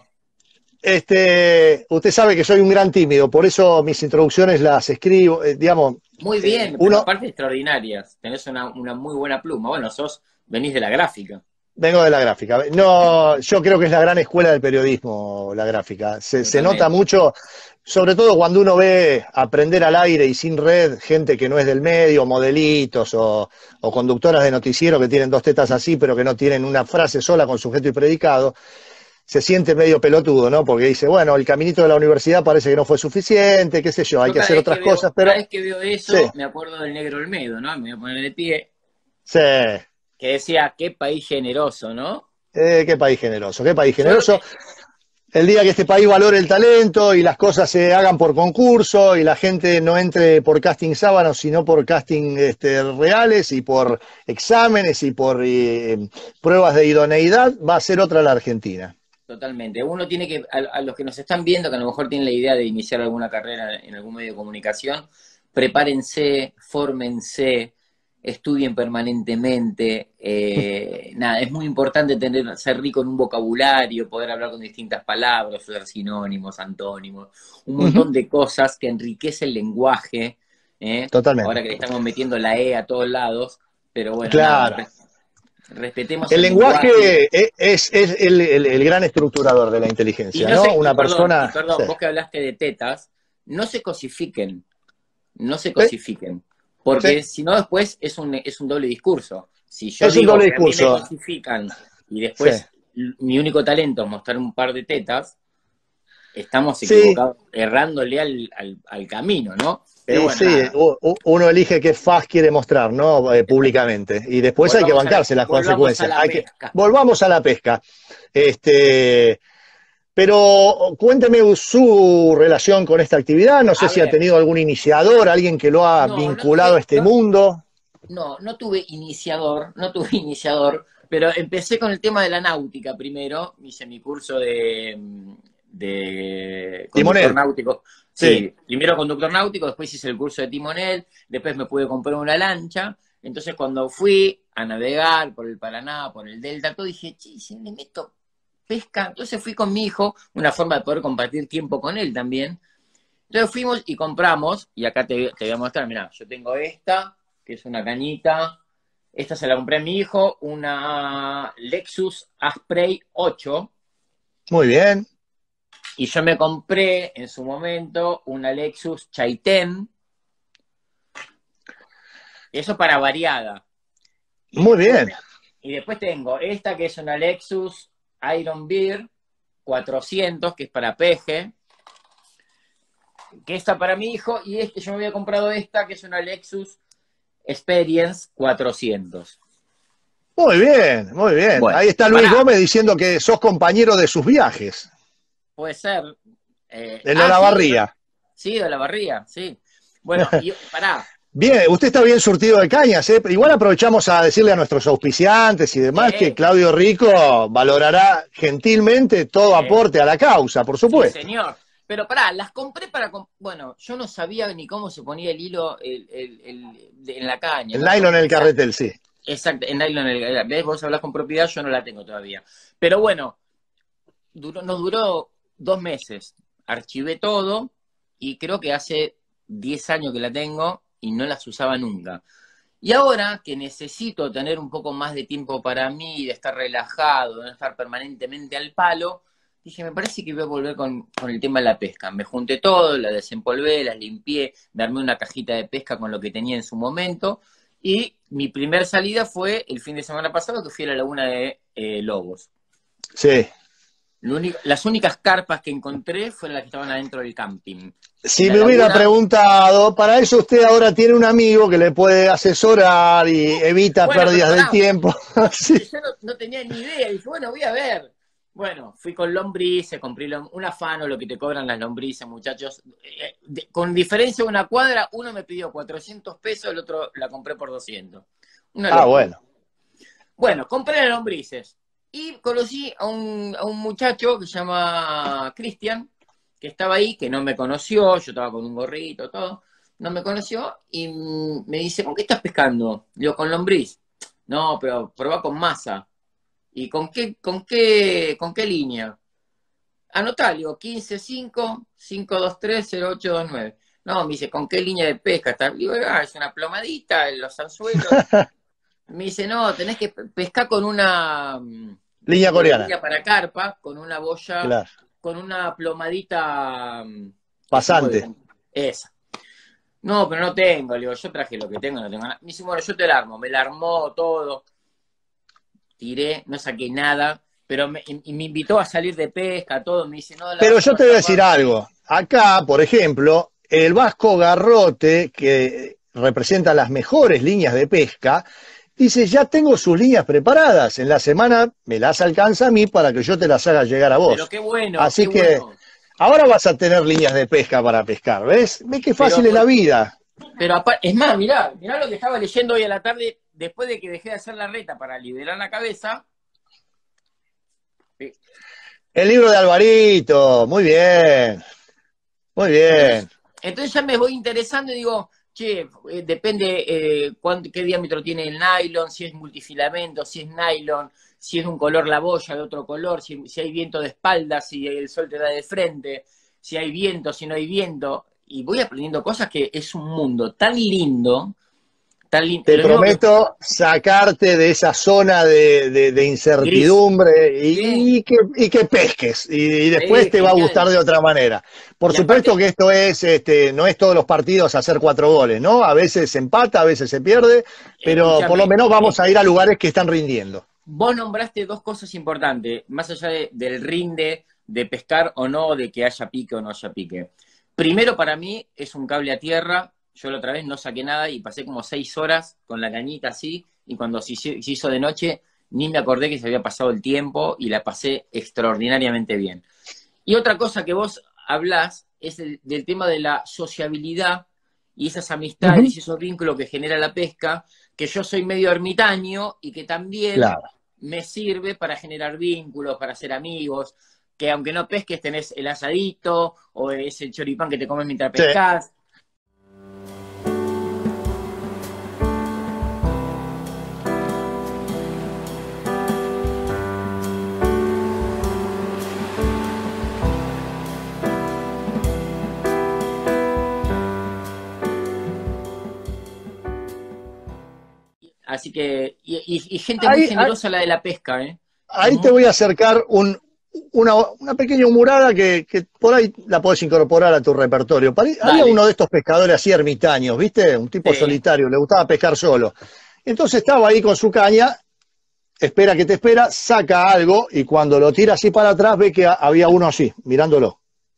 Este, usted sabe que soy un gran tímido, por eso mis introducciones las escribo, eh, digamos... Muy bien, eh, pero uno, aparte extraordinarias. Tenés una, una muy buena pluma. Bueno, sos, venís de la gráfica. Vengo de la gráfica. No, yo creo que es la gran escuela del periodismo, la gráfica. Se, se nota mucho, sobre todo cuando uno ve aprender al aire y sin red gente que no es del medio, modelitos o, o conductoras de noticiero que tienen dos tetas así, pero que no tienen una frase sola con sujeto y predicado. Se siente medio pelotudo, ¿no? Porque dice, bueno, el caminito de la universidad parece que no fue suficiente, qué sé yo, hay Yo que hacer otras que veo, cosas, pero... Cada vez que veo eso, Sí. me acuerdo del negro Olmedo, ¿no? Me voy a poner de pie. Sí. Que decía, qué país generoso, ¿no? Eh, qué país generoso, qué país Yo generoso. lo que- El día que este país valore el talento y las cosas se hagan por concurso y la gente no entre por casting sábanos, sino por casting este, reales y por exámenes y por eh, pruebas de idoneidad, va a ser otra la Argentina. Totalmente. Uno tiene que, a, a los que nos están viendo, que a lo mejor tienen la idea de iniciar alguna carrera en algún medio de comunicación, prepárense, fórmense, estudien permanentemente. Eh, nada, es muy importante tener, ser rico en un vocabulario, poder hablar con distintas palabras, usar sinónimos, antónimos, un montón Uh-huh. de cosas que enriquece el lenguaje. ¿eh? Totalmente. Ahora que le estamos metiendo la E a todos lados, pero bueno, Claro. nada, respetemos El el lenguaje es, es, es el, el, el gran estructurador de la inteligencia, Y no ¿no? sé, y Una perdón, persona... y perdón, sí. vos que hablaste de tetas, no se cosifiquen, no se cosifiquen, Sí. porque si no después es un, es un doble discurso. Si yo Es un digo doble que a mí me discurso. cosifican y después l- mi único talento es mostrar un par de tetas, estamos Sí. equivocados, errándole al, al, al camino, ¿no? Pero Y bueno, sí, nada. u- u- uno elige qué faz quiere mostrar, ¿no? Eh, públicamente. Y después hay que Volvamos a la- bancarse las volvamos consecuencias. a la Hay que, pesca. volvamos a la pesca. Este, pero cuénteme su relación con esta actividad. No sé A si ha ver. tenido algún iniciador, alguien que lo ha No, no vinculado tuve- a este no- mundo. No, no tuve iniciador, no tuve iniciador, pero empecé con el tema de la náutica primero, hice mi curso de, de conductor Timonel. náutico. Sí, Sí. primero conductor náutico, después hice el curso de timonel, después me pude comprar una lancha, entonces cuando fui a navegar por el Paraná, por el Delta, todo dije, che, si le meto pesca, entonces fui con mi hijo, una forma de poder compartir tiempo con él también, Entonces fuimos y compramos, y acá te, te voy a mostrar, mirá, yo tengo esta, que es una cañita, esta se la compré a mi hijo, una Lexus Asprey ocho. Muy bien. Y yo me compré en su momento una Lexus Chaitén, eso para variada. Y Muy después, bien. Y después tengo esta que es una Lexus Iron Beer cuatrocientos, que es para peje, que está para mi hijo, y este yo me había comprado esta, que es una Lexus Experience cuatrocientos. Muy bien, muy bien. Bueno, ahí está Luis pará. Gómez diciendo que sos compañero de sus viajes. Puede ser. Eh, En ah, Olavarría. Sí, de Olavarría, sí. Bueno, y pará. Bien, usted está bien surtido de cañas, ¿eh? Igual aprovechamos a decirle a nuestros auspiciantes y demás Eh. que Claudio Rico valorará gentilmente todo Eh. aporte a la causa, por supuesto. Sí, señor. Pero pará, las compré para... comp- Bueno, yo no sabía ni cómo se ponía el hilo el, el- el- de- en la caña. El ¿no? nylon en el Exacto. carretel, sí. Exacto, en nylon en el... ¿Ves? Vos hablas con propiedad, yo no la tengo todavía. Pero bueno, duró, nos duró dos meses. Archivé todo y creo que hace diez años que la tengo y no las usaba nunca. Y ahora que necesito tener un poco más de tiempo para mí, de estar relajado, de no estar permanentemente al palo, dije, me parece que voy a volver con, con el tema de la pesca. Me junté todo, la desempolvé, las limpié, darme una cajita de pesca con lo que tenía en su momento. Y mi primer salida fue el fin de semana pasado, que fui a la laguna de eh, Lobos. Sí. Lo único, las únicas carpas que encontré fueron las que estaban adentro del camping. Si La me hubiera laguna- preguntado, para eso usted ahora tiene un amigo que le puede asesorar y evita Bueno, pérdidas pero del pará. tiempo. Sí. Yo no, no tenía ni idea, dije, bueno, voy a ver. Bueno, fui con lombrices, compré lom- un afano, lo que te cobran las lombrices, muchachos. Eh, de- con diferencia de una cuadra, uno me pidió cuatrocientos pesos, el otro la compré por doscientos. Una Ah, locura. bueno. Bueno, compré las lombrices. Y conocí a un, a un muchacho que se llama Cristian, que estaba ahí, que no me conoció, yo estaba con un gorrito, todo, no me conoció, y mm, me dice, ¿con qué estás pescando? Digo, con lombriz. No, pero probá con masa. ¿Y con qué, con qué, con qué línea? Anotá, digo, quince cinco cinco dos tres cero ocho dos nueve. No, me dice, ¿con qué línea de pesca? Está? Digo, ah, es una plomadita en los anzuelos. Me dice, no, tenés que pe- pescar con una mm, Línea coreana. boya para carpa, con una boya, Claro. con una plomadita mm, que Pasante. se mueve. Esa. No, pero no tengo, le digo, yo traje lo que tengo, no tengo nada. Me dice, bueno, yo te la armo, me la armó todo. Tiré, no saqué nada, pero me, y me invitó a salir de pesca, todo, me dice, no, la Pero vas yo te voy a pasar decir mal. algo. Acá, por ejemplo, el Vasco Garrote, que representa las mejores líneas de pesca, dice, ya tengo sus líneas preparadas. En la semana me las alcanza a mí para que yo te las haga llegar a vos. Pero qué bueno, Así qué que bueno. ahora vas a tener líneas de pesca para pescar, ¿ves? ¿Ves qué fácil Pero es la por- vida? Pero apa- es más, mirá, mirá lo que estaba leyendo hoy a la tarde, después de que dejé de hacer la reta para liberar la cabeza. El libro de Alvarito, muy bien. Muy bien. Entonces, entonces ya me voy interesando y digo, che, eh, depende eh, cuánto, qué diámetro tiene el nylon, si es multifilamento, si es nylon, si es de un color la boya, de otro color, si, si hay viento de espalda, si el sol te da de frente, si hay viento, si no hay viento. Y voy aprendiendo cosas que es un mundo tan lindo, tan lindo. Te Lo mismo que- prometo sacarte de esa zona de, de- de incertidumbre y, Sí. y que, y que pesques. Y, y después Sí, te va a genial. gustar de otra manera. Por Y supuesto aparte- que esto es, este, no es todos los partidos hacer cuatro goles, ¿no? A veces se empata, a veces se pierde, pero Escúchame, por lo menos vamos eh, a ir a lugares que están rindiendo. Vos nombraste dos cosas importantes, más allá de- del rinde, de pescar o no, de que haya pique o no haya pique. Primero, para mí, es un cable a tierra. Yo la otra vez no saqué nada y pasé como seis horas con la cañita así, y cuando se hizo, se hizo de noche, ni me acordé que se había pasado el tiempo y la pasé extraordinariamente bien. Y otra cosa que vos hablás es el- del tema de la sociabilidad y esas amistades Ujú. y esos vínculos que genera la pesca, que yo soy medio ermitaño y que también Claro. me sirve para generar vínculos, para ser amigos, que aunque no pesques tenés el asadito o ese choripán que te comes mientras Sí. pescás. Así que, y, y, y gente muy Ahí, ahí, generosa la de la pesca, ¿eh? ahí Muy te voy a acercar un, una, una pequeña humorada que, que por ahí la podés incorporar a tu repertorio. Pare- Había Dale, uno de estos pescadores así ermitaños, ¿viste? Un tipo sí. solitario, le gustaba pescar solo. Entonces estaba ahí con su caña, espera que te espera, saca algo y cuando lo tira así para atrás ve que ha- había uno así, mirándolo.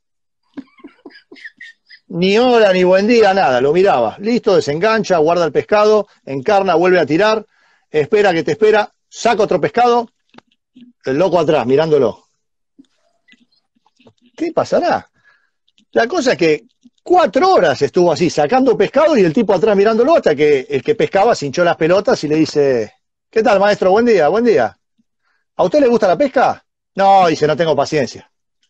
Ni hola, ni buen día, nada, lo miraba. Listo, desengancha, guarda el pescado, encarna, vuelve a tirar, espera que te espera, saca otro pescado, el loco atrás, mirándolo. ¿Qué pasará? La cosa es que cuatro horas estuvo así, sacando pescado y el tipo atrás mirándolo hasta que el que pescaba se hinchó las pelotas y le dice, ¿qué tal, maestro? Buen día, buen día. ¿A usted le gusta la pesca? No, dice, no tengo paciencia.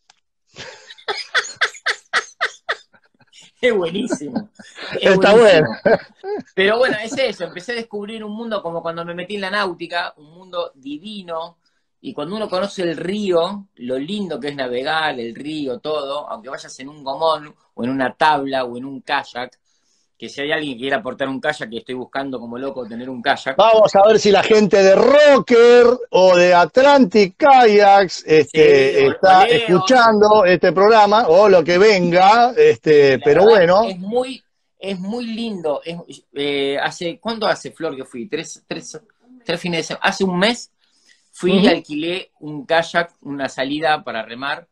Es buenísimo, es Está bueno. buenísimo. Pero bueno, es eso, empecé a descubrir un mundo como cuando me metí en la náutica, un mundo divino, y cuando uno conoce el río, lo lindo que es navegar, el río, todo, aunque vayas en un gomón, o en una tabla, o en un kayak, que si hay alguien que quiera aportar un kayak, que estoy buscando como loco tener un kayak. Vamos a ver si la gente de Rocker o de Atlantic Kayaks Sí, este, o, o está Leos. escuchando este programa o lo que venga, este, La pero verdad, bueno, es muy, es muy lindo. Es, eh, hace, ¿cuándo hace, Flor, que fui? Tres, tres, tres fines de semana. Hace un mes fui y uh-huh. alquilé un kayak, una salida para remar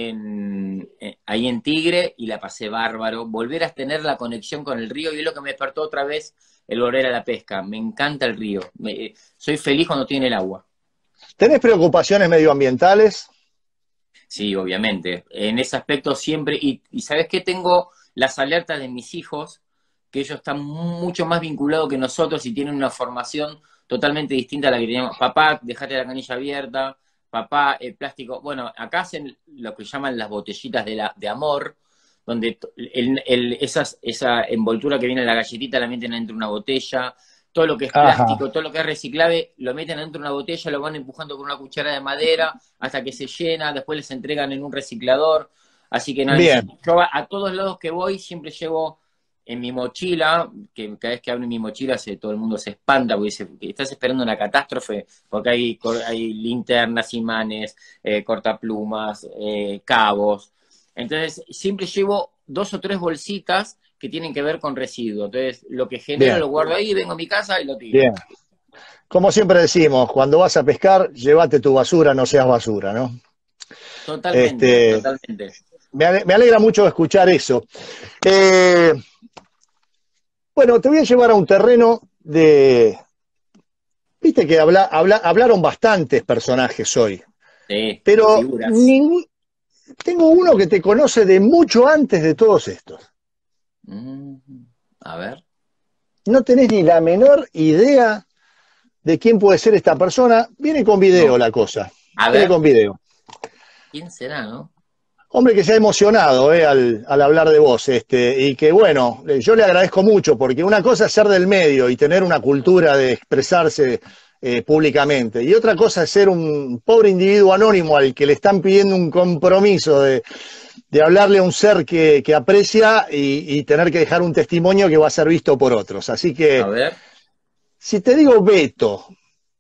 en, eh, ahí en Tigre y la pasé bárbaro. Volver a tener la conexión con el río y es lo que me despertó otra vez el volver a la pesca. Me encanta el río. Me, soy feliz cuando tiene el agua. ¿Tenés preocupaciones medioambientales? Sí, obviamente. En ese aspecto siempre, y, y ¿sabes qué? Tengo las alertas de mis hijos, que ellos están mucho más vinculados que nosotros y tienen una formación totalmente distinta a la que teníamos. Papá, dejate la canilla abierta, papá, el plástico. Bueno, acá hacen lo que llaman las botellitas de, la, de amor, donde el, el, esas, esa envoltura que viene en la galletita la meten dentro de una botella. Todo lo que es Ajá. plástico, todo lo que es reciclable, lo meten dentro de una botella, lo van empujando con una cuchara de madera hasta que se llena, después les entregan en un reciclador. Así que no, Bien, yo a, a todos lados que voy siempre llevo en mi mochila, que cada vez que abro mi mochila se, todo el mundo se espanta porque dice, estás esperando una catástrofe, porque hay, hay linternas, imanes, eh, cortaplumas, eh, cabos. Entonces siempre llevo dos o tres bolsitas que tienen que ver con residuos. Entonces, lo que genero bien, lo guardo ahí, vengo a mi casa y lo tiro. bien. Como siempre decimos, cuando vas a pescar, llévate tu basura, no seas basura, ¿no? Totalmente, Este, totalmente. me, ale- me alegra mucho escuchar eso. Eh, bueno, te voy a llevar a un terreno de... Viste que habla, habla, hablaron bastantes personajes hoy, Sí, pero figuras. ningún, tengo uno que te conoce de mucho antes de todos estos. Mm, a ver. No tenés ni la menor idea de quién puede ser esta persona. Viene con video No. la cosa. A Viene ver, con video. ¿quién será, no? Hombre que se ha emocionado eh, al, al hablar de vos, este, y que bueno, yo le agradezco mucho, porque una cosa es ser del medio y tener una cultura de expresarse eh, públicamente, y otra cosa es ser un pobre individuo anónimo al que le están pidiendo un compromiso de, de hablarle a un ser que, que aprecia y, y tener que dejar un testimonio que va a ser visto por otros. Así A que, ver. si te digo Beto,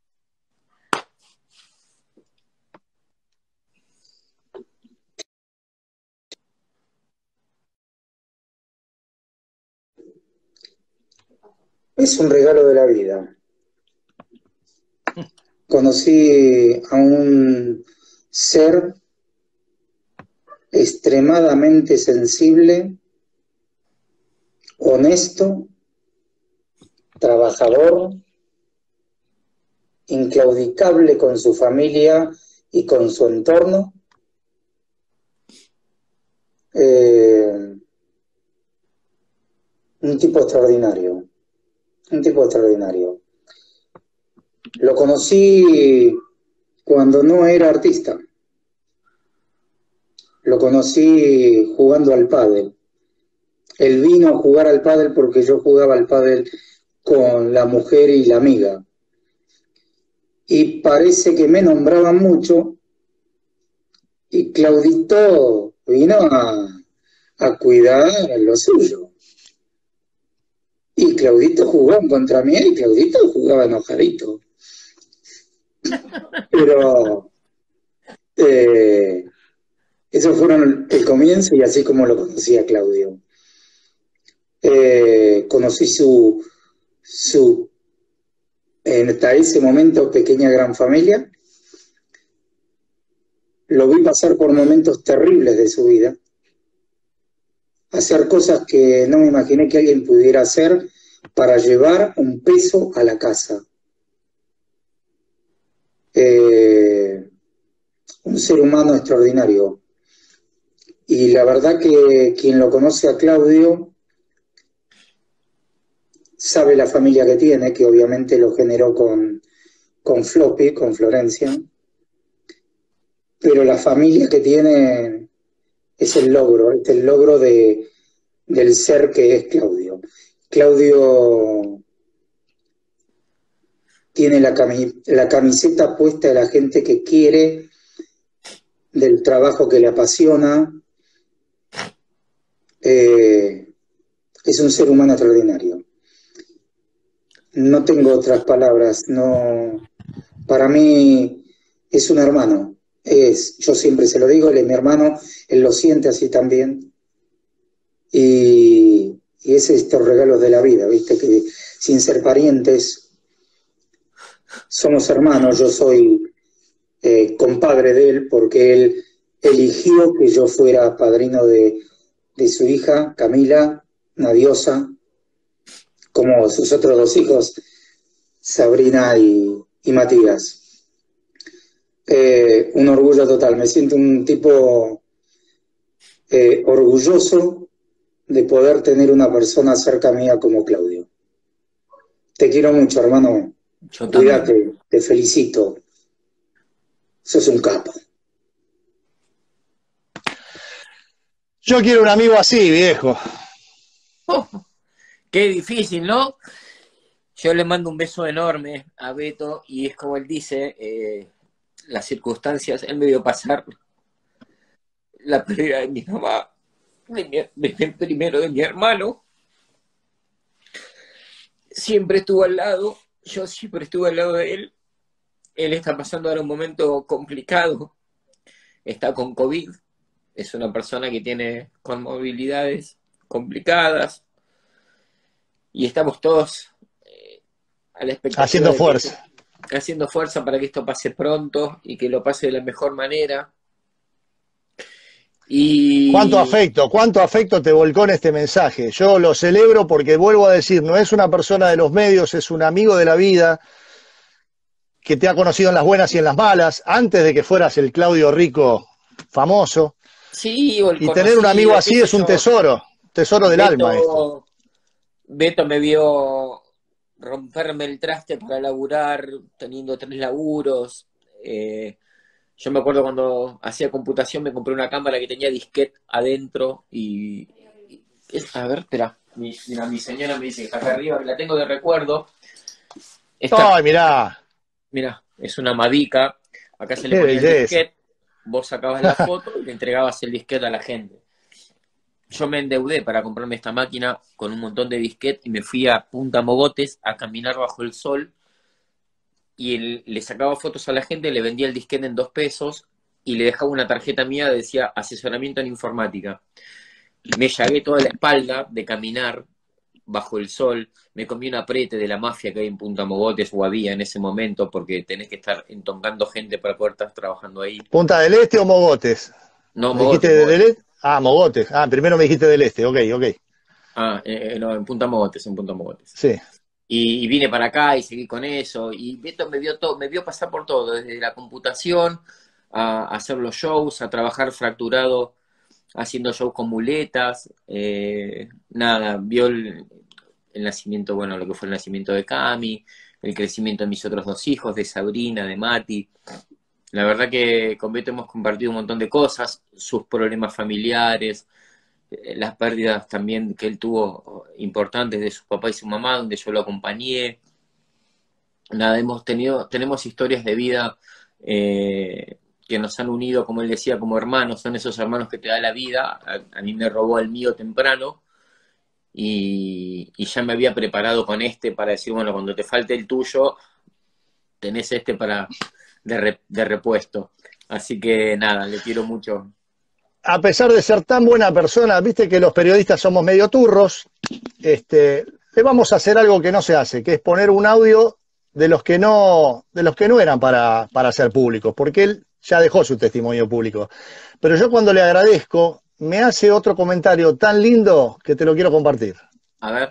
Es un regalo de la vida. Conocí a un ser extremadamente sensible, honesto, trabajador, inclaudicable con su familia y con su entorno. Eh, un tipo extraordinario, un tipo extraordinario. Lo conocí cuando no era artista. Lo conocí jugando al pádel. Él vino a jugar al pádel porque yo jugaba al pádel con la mujer y la amiga. Y parece que me nombraban mucho y Claudito vino a, a cuidar lo suyo. Y Claudito jugó contra mí y Claudito jugaba enojadito. Pero eh, esos fueron el comienzo y así como lo conocí a Claudio. Eh, conocí su, su, en hasta ese momento, pequeña gran familia. Lo vi pasar por momentos terribles de su vida. Hacer cosas que no me imaginé que alguien pudiera hacer para llevar un peso a la casa. Eh, un ser humano extraordinario. Y la verdad que quien lo conoce a Claudio sabe la familia que tiene, que obviamente lo generó con, con Floppy, con Florencia, pero la familia que tiene es el logro, es el logro de, del ser que es Claudio. Claudio tiene la, cami la camiseta puesta de la gente que quiere, del trabajo que le apasiona. Eh, es un ser humano extraordinario. No tengo otras palabras. No, para mí es un hermano. Es, yo siempre se lo digo, él es mi hermano, él lo siente así también. Y, y es estos regalos de la vida, ¿viste? Que sin ser parientes, somos hermanos. Yo soy eh, compadre de él porque él eligió que yo fuera padrino de, de su hija, Camila, una diosa, como sus otros dos hijos, Sabrina y, y Matías. Eh, un orgullo total, me siento un tipo eh, orgulloso de poder tener una persona cerca mía como Claudio. Te quiero mucho, hermano. Yo Cuídate, también. te felicito. Sos un capo. Yo quiero un amigo así, viejo. Oh, qué difícil, ¿no? Yo le mando un beso enorme a Beto y es como él dice, eh, las circunstancias, él me vio pasar la pérdida de mi mamá, de mi, de, primero de mi hermano. Siempre estuvo al lado, yo siempre estuve al lado de él. Él está pasando ahora un momento complicado, está con COVID, es una persona que tiene comorbilidades complicadas y estamos todos eh, a la expectativa Haciendo de fuerza. Que, haciendo fuerza para que esto pase pronto y que lo pase de la mejor manera. Y... Cuánto afecto, cuánto afecto te volcó en este mensaje. Yo lo celebro porque vuelvo a decir, no es una persona de los medios, es un amigo de la vida que te ha conocido en las buenas y en las malas, antes de que fueras el Claudio Rico famoso. Sí, o el y tener un amigo así es un yo, tesoro, tesoro del Beto, alma esto. Beto me vio romperme el traste para laburar, teniendo tres laburos. Eh, yo me acuerdo cuando hacía computación me compré una cámara que tenía disquete adentro y... y a ver, espera, mi, mi señora me dice que está acá arriba, que la tengo de recuerdo. Esta, Ay, mirá. Mirá, es una Mavica, acá se le ponía el disquete, vos sacabas la foto y le entregabas el disquete a la gente. Yo me endeudé para comprarme esta máquina con un montón de disquete y me fui a Punta Mogotes a caminar bajo el sol y el, le sacaba fotos a la gente, le vendía el disquete en dos pesos y le dejaba una tarjeta mía que decía asesoramiento en informática. Me llagué toda la espalda de caminar bajo el sol, me comí un aprete de la mafia que hay en Punta Mogotes, o había en ese momento, porque tenés que estar entongando gente para poder estar trabajando ahí. ¿Punta del Este o Mogotes? No, ¿Me Mogotes. dijiste Mogotes. del Este? Ah, Mogotes. Ah, primero me dijiste del Este, ok, ok. Ah, eh, no, en Punta Mogotes, en Punta Mogotes. Sí. Y, y vine para acá y seguí con eso, y Beto me vio, todo, me vio pasar por todo, desde la computación, a, a hacer los shows, a trabajar fracturado, haciendo shows con muletas, eh, nada, vio el, el nacimiento, bueno, lo que fue el nacimiento de Cami, el crecimiento de mis otros dos hijos, de Sabrina, de Mati. La verdad que con Beto hemos compartido un montón de cosas, sus problemas familiares, las pérdidas también que él tuvo importantes de su papá y su mamá, donde yo lo acompañé. Nada, hemos tenido, tenemos historias de vida eh, que nos han unido, como él decía, como hermanos, son esos hermanos que te da la vida. A, a mí me robó el mío temprano, y, y ya me había preparado con este para decir, bueno, cuando te falte el tuyo, tenés este para de, re, de repuesto. Así que nada, le quiero mucho. A pesar de ser tan buena persona, viste que los periodistas somos medio turros, este, le vamos a hacer algo que no se hace, que es poner un audio de los que no, de los que no eran para, para ser públicos, porque él ya dejó su testimonio público. Pero yo cuando le agradezco, me hace otro comentario tan lindo que te lo quiero compartir. A ver.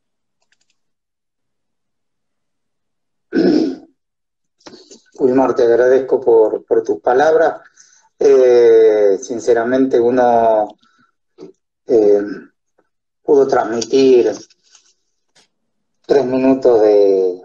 Wilmar, te agradezco por, por tus palabras. Eh, sinceramente, uno eh, pudo transmitir tres minutos de,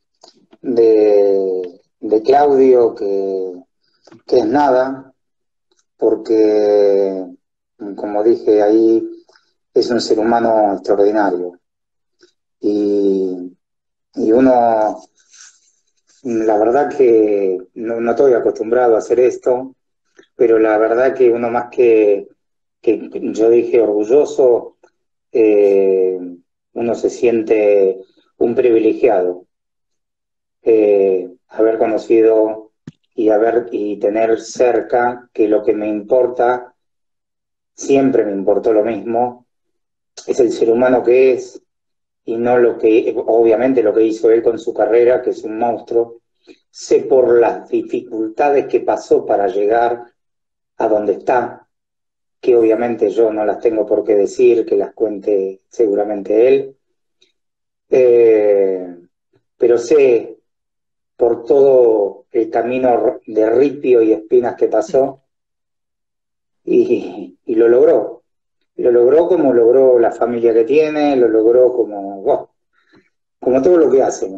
de, de Claudio, que, que es nada, porque, como dije ahí, es un ser humano extraordinario. Y, y uno, la verdad que no, no estoy acostumbrado a hacer esto, pero la verdad que uno más que, que yo dije orgulloso, eh, uno se siente un privilegiado. Eh, haber conocido y, haber, y tener cerca, que lo que me importa, siempre me importó lo mismo, es el ser humano que es, y no lo que, obviamente lo que hizo él con su carrera, que es un monstruo. Sé por las dificultades que pasó para llegar a donde está, que obviamente yo no las tengo por qué decir, que las cuente seguramente él, eh, pero sé por todo el camino de ripio y espinas que pasó, y, y lo logró. Lo logró como logró la familia que tiene, lo logró como, bueno, como todo lo que hace.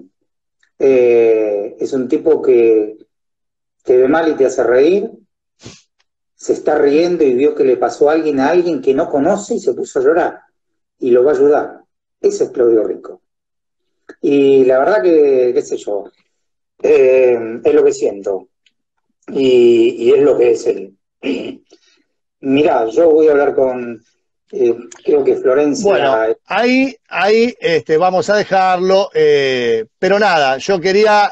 Eh, es un tipo que te ve mal y te hace reír, se está riendo y vio que le pasó a alguien, a alguien que no conoce y se puso a llorar, y lo va a ayudar. Ese es Claudio Rico. Y la verdad que, qué sé yo, eh, es lo que siento, y, y es lo que es él. Mirá, yo voy a hablar con, eh, creo que Florencia... Bueno, ahí, ahí este, vamos a dejarlo, eh, pero nada, yo quería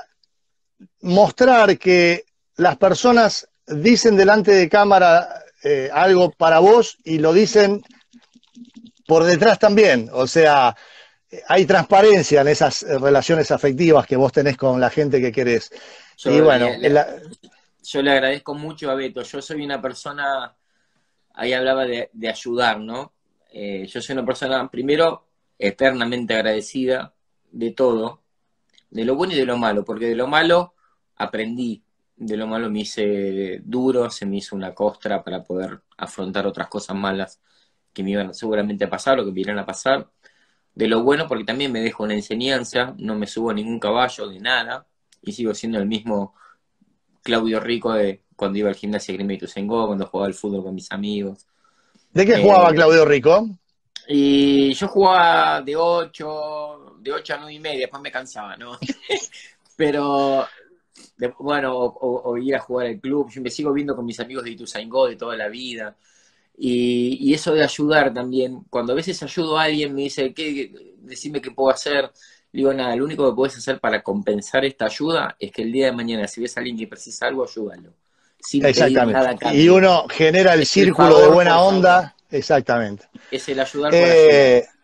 mostrar que las personas dicen delante de cámara eh, algo para vos y lo dicen por detrás también, o sea, hay transparencia en esas relaciones afectivas que vos tenés con la gente que querés. Yo, y bueno, le, la... yo le agradezco mucho a Beto. Yo soy una persona, ahí hablaba de, de ayudar, ¿no? Eh, yo soy una persona, primero, eternamente agradecida de todo, de lo bueno y de lo malo, porque de lo malo aprendí, de lo malo me hice duro, se me hizo una costra para poder afrontar otras cosas malas que me iban seguramente a pasar o que me irán a pasar. De lo bueno, porque también me dejo una enseñanza, no me subo a ningún caballo de nada, y sigo siendo el mismo Claudio Rico de cuando iba al gimnasio Grima Ituzaingó, cuando jugaba al fútbol con mis amigos. ¿De qué eh, jugaba Claudio Rico? Y yo jugaba de ocho, de ocho a nueve y media, después me cansaba, ¿no? Pero, de, bueno, o, o, o ir a jugar al club, yo me sigo viendo con mis amigos de Ituzaingó de toda la vida. Y, y eso de ayudar también, cuando a veces ayudo a alguien me dice, ¿qué? Decime qué puedo hacer. Digo, nada, lo único que puedes hacer para compensar esta ayuda es que el día de mañana, si ves a alguien que precisa algo, ayúdalo. Sin pedir nada a cambio. Y uno genera el es círculo el favor, de buena onda. favor. Exactamente. Es el ayudar por eh, ayudar.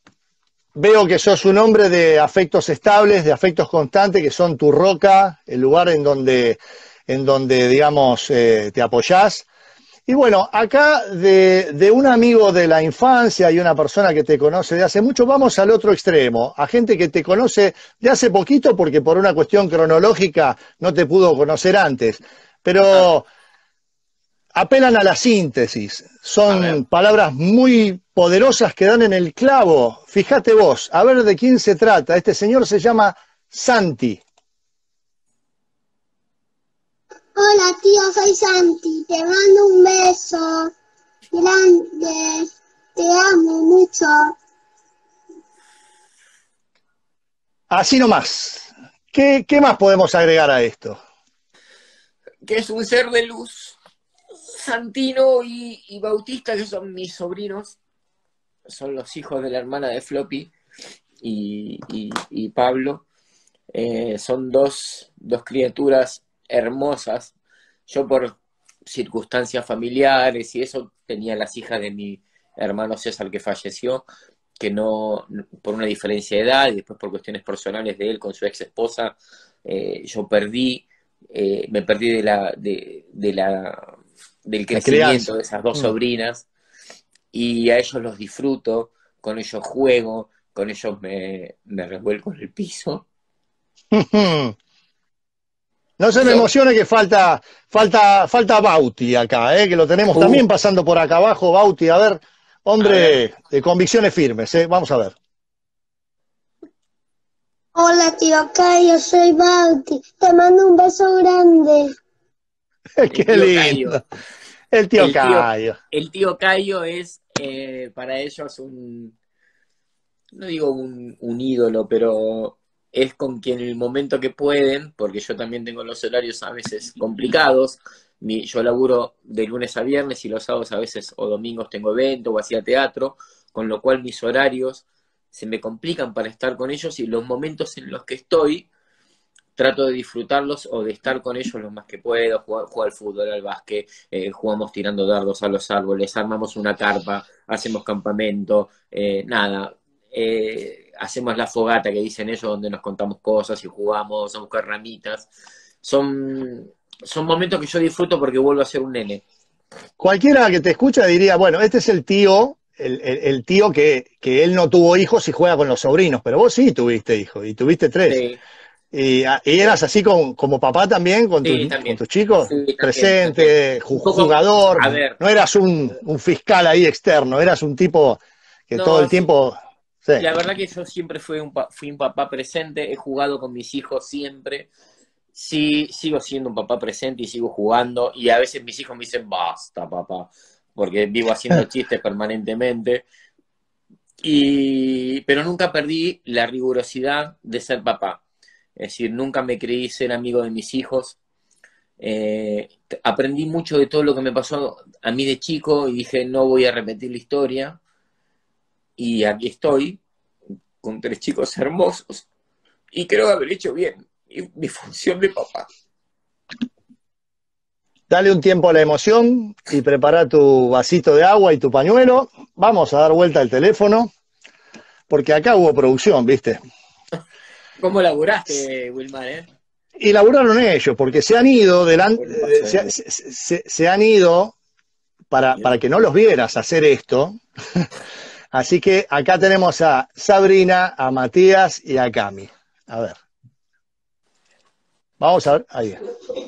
Veo que sos un hombre de afectos estables, de afectos constantes, que son tu roca, el lugar en donde, en donde digamos, eh, te apoyás. Y bueno, acá de, de un amigo de la infancia y una persona que te conoce de hace mucho, vamos al otro extremo, a gente que te conoce de hace poquito porque por una cuestión cronológica no te pudo conocer antes, pero apelan a la síntesis, son palabras muy poderosas que dan en el clavo. Fíjate vos, a ver de quién se trata, este señor se llama Santi. Hola tío, soy Santi, te mando un beso grande, te amo mucho. Así nomás. ¿Qué, qué más podemos agregar a esto? Que es un ser de luz. Santino y, y Bautista, que son mis sobrinos, son los hijos de la hermana de Floppy y, y, y Pablo. Eh, son dos, dos criaturas hermosas. Yo por circunstancias familiares y eso tenía las hijas de mi hermano César que falleció, que no, por una diferencia de edad y después por cuestiones personales de él con su ex esposa, eh, yo perdí, eh, me perdí de la, de, de la, del crecimiento de esas dos sobrinas, y a ellos los disfruto, con ellos juego, con ellos me, me revuelco en el piso. No se me emocione que falta, falta, falta Bauti acá, ¿eh? Que lo tenemos uh. también pasando por acá abajo. Bauti, a ver, hombre a ver. de convicciones firmes, ¿eh? Vamos a ver. Hola, tío Cayo, soy Bauti. Te mando un beso grande. Qué lindo. Cayo. El tío el Cayo. Tío, el tío Cayo es eh, para ellos un, no digo un, un ídolo, pero es con quien en el momento que pueden, porque yo también tengo los horarios a veces complicados, mi, yo laburo de lunes a viernes y los sábados a veces o domingos tengo evento o hacía teatro, con lo cual mis horarios se me complican para estar con ellos y los momentos en los que estoy trato de disfrutarlos o de estar con ellos lo más que puedo, jugar, jugar al fútbol, al básquet, eh, jugamos tirando dardos a los árboles, armamos una carpa, hacemos campamento, eh, nada, eh, hacemos la fogata que dicen ellos donde nos contamos cosas y jugamos a buscar ramitas. Son, son momentos que yo disfruto porque vuelvo a ser un nene. Cualquiera que te escucha diría, bueno, este es el tío, el, el, el tío que, que él no tuvo hijos y juega con los sobrinos, pero vos sí tuviste hijos y tuviste tres. Sí. Y, y eras así con, como papá también con, sí, tu, también. con tus chicos, sí, también, presente, también. Jugador, a ver, no eras un, un fiscal ahí externo, eras un tipo que no, todo el tiempo... Sí. La verdad que yo siempre fui un, fui un papá presente, he jugado con mis hijos siempre, sí, sigo siendo un papá presente y sigo jugando, y a veces mis hijos me dicen, basta papá, porque vivo haciendo chistes permanentemente, y, pero nunca perdí la rigurosidad de ser papá, es decir, nunca me creí ser amigo de mis hijos, eh, aprendí mucho de todo lo que me pasó a mí de chico, y dije, no voy a repetir la historia, y aquí estoy, con tres chicos hermosos, y creo haber hecho bien mi función de papá. Dale un tiempo a la emoción y prepara tu vasito de agua y tu pañuelo. Vamos a dar vuelta al teléfono, porque acá hubo producción, ¿viste? ¿Cómo laburaste, Wilmar, eh? Y laburaron ellos, porque se han ido delante, se, se, se, se han ido para, para que no los vieras hacer esto. Así que acá tenemos a Sabrina, a Matías y a Cami. A ver. Vamos a ver, ahí.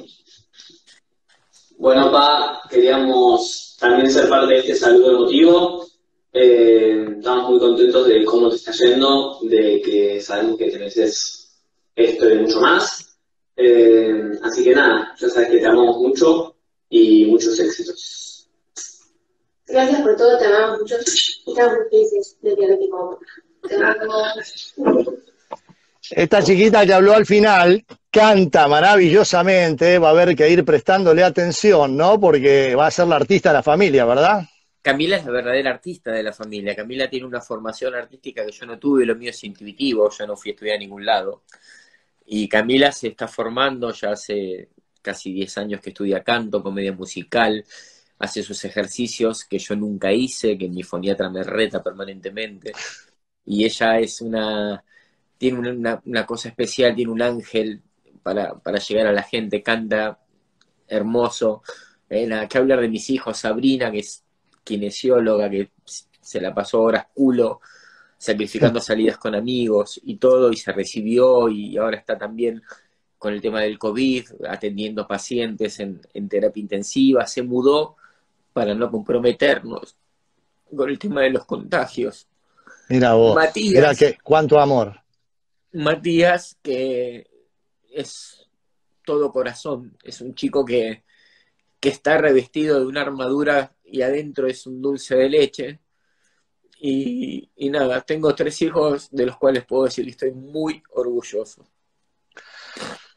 Bueno, Pa, queríamos también ser parte de este saludo emotivo. Eh, estamos muy contentos de cómo te está yendo, de que sabemos que te mereces esto y mucho más. Eh, así que nada, ya sabes que te amamos mucho y muchos éxitos. Gracias por todo, te amamos mucho. Estamos muy felices de Dialéctico. Te amamos. Esta chiquita que habló al final canta maravillosamente, va a haber que ir prestándole atención, ¿no? Porque va a ser la artista de la familia, ¿verdad? Camila es la verdadera artista de la familia. Camila tiene una formación artística que yo no tuve, lo mío es intuitivo, yo no fui a estudiar a ningún lado. Y Camila se está formando, ya hace casi diez años que estudia canto, comedia musical, hace sus ejercicios que yo nunca hice, que mi foniatra me reta permanentemente. Y ella es una... tiene una, una cosa especial, tiene un ángel para, para llegar a la gente, canta hermoso. Eh, nada, que hablar de mis hijos, Sabrina, que es kinesióloga, que se la pasó horas culo, sacrificando salidas con amigos y todo, y se recibió, y ahora está también con el tema del COVID, atendiendo pacientes en, en terapia intensiva, se mudó para no comprometernos con el tema de los contagios. Mira vos, Matías, mira que, cuánto amor. Matías, que es todo corazón, es un chico que, que está revestido de una armadura y adentro es un dulce de leche. Y, y nada, tengo tres hijos de los cuales puedo decir que estoy muy orgulloso.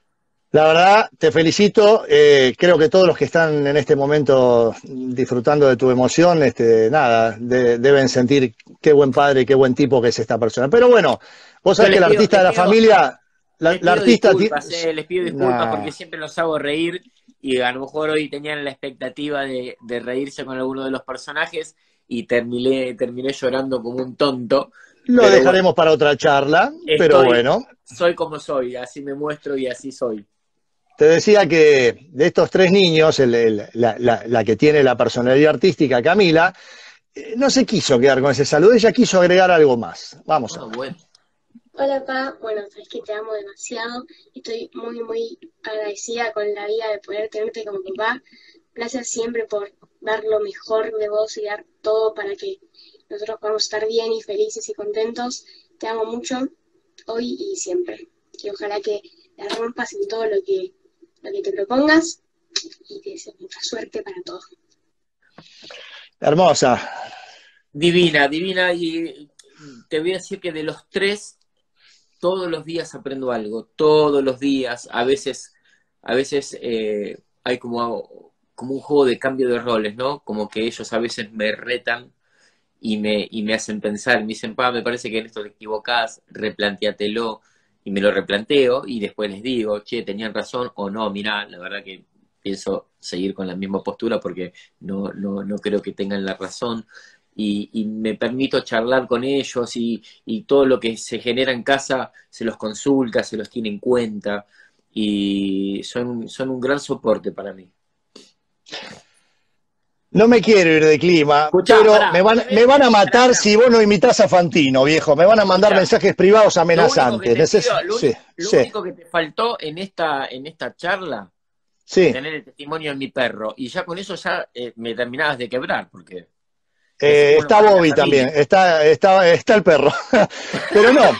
La verdad, te felicito. Eh, creo que todos los que están en este momento disfrutando de tu emoción, este, nada, de, deben sentir qué buen padre, qué buen tipo que es esta persona. Pero bueno, vos sabés que el artista de la pido, familia, la, les la pido artista... disculpas, eh, les pido disculpas nah. porque siempre los hago reír y a lo mejor hoy tenían la expectativa de, de reírse con alguno de los personajes y terminé, terminé llorando como un tonto. Lo pero dejaremos bueno, para otra charla, estoy, pero bueno. Soy como soy, así me muestro y así soy. Te decía que de estos tres niños, el, el, la, la, la que tiene la personalidad artística, Camila, eh, no se quiso quedar con ese saludo, ella quiso agregar algo más. Vamos a ver. Bueno. Hola, Pa. Bueno, sabes que te amo demasiado. Estoy muy, muy agradecida con la vida de poder tenerte como papá. Gracias siempre por dar lo mejor de vos y dar todo para que nosotros podamos estar bien y felices y contentos. Te amo mucho, hoy y siempre. Y ojalá que la rompas en todo lo que, lo que te propongas y te deseo mucha suerte para todo. Hermosa. Divina, divina. Y te voy a decir que de los tres, todos los días aprendo algo, todos los días. A veces, a veces eh, hay como, como un juego de cambio de roles, ¿no? Como que ellos a veces me retan y me, y me hacen pensar, me dicen, pa, me parece que en esto te equivocás, replantéatelo, y me lo replanteo, y después les digo, che, tenían razón, o no, mirá, la verdad que pienso seguir con la misma postura porque no, no, no creo que tengan la razón, y, y me permito charlar con ellos, y, y todo lo que se genera en casa se los consulta, se los tiene en cuenta, y son, son un gran soporte para mí. No me quiero ir de clima, Escuchá, pero pará, me, van, me van a matar pará, pará. si vos no imitás a Fantino, viejo. Me van a mandar Escuchá, mensajes privados Lo único que amenazantes. te Neces pido, lo, sí, lo sí, único que te faltó en esta, en esta charla, sí. tener el testimonio de mi perro, y ya con eso ya eh, me terminabas de quebrar, porque Eh, es uno está más de la Bobby familia. también, está, está, está el perro. Pero no.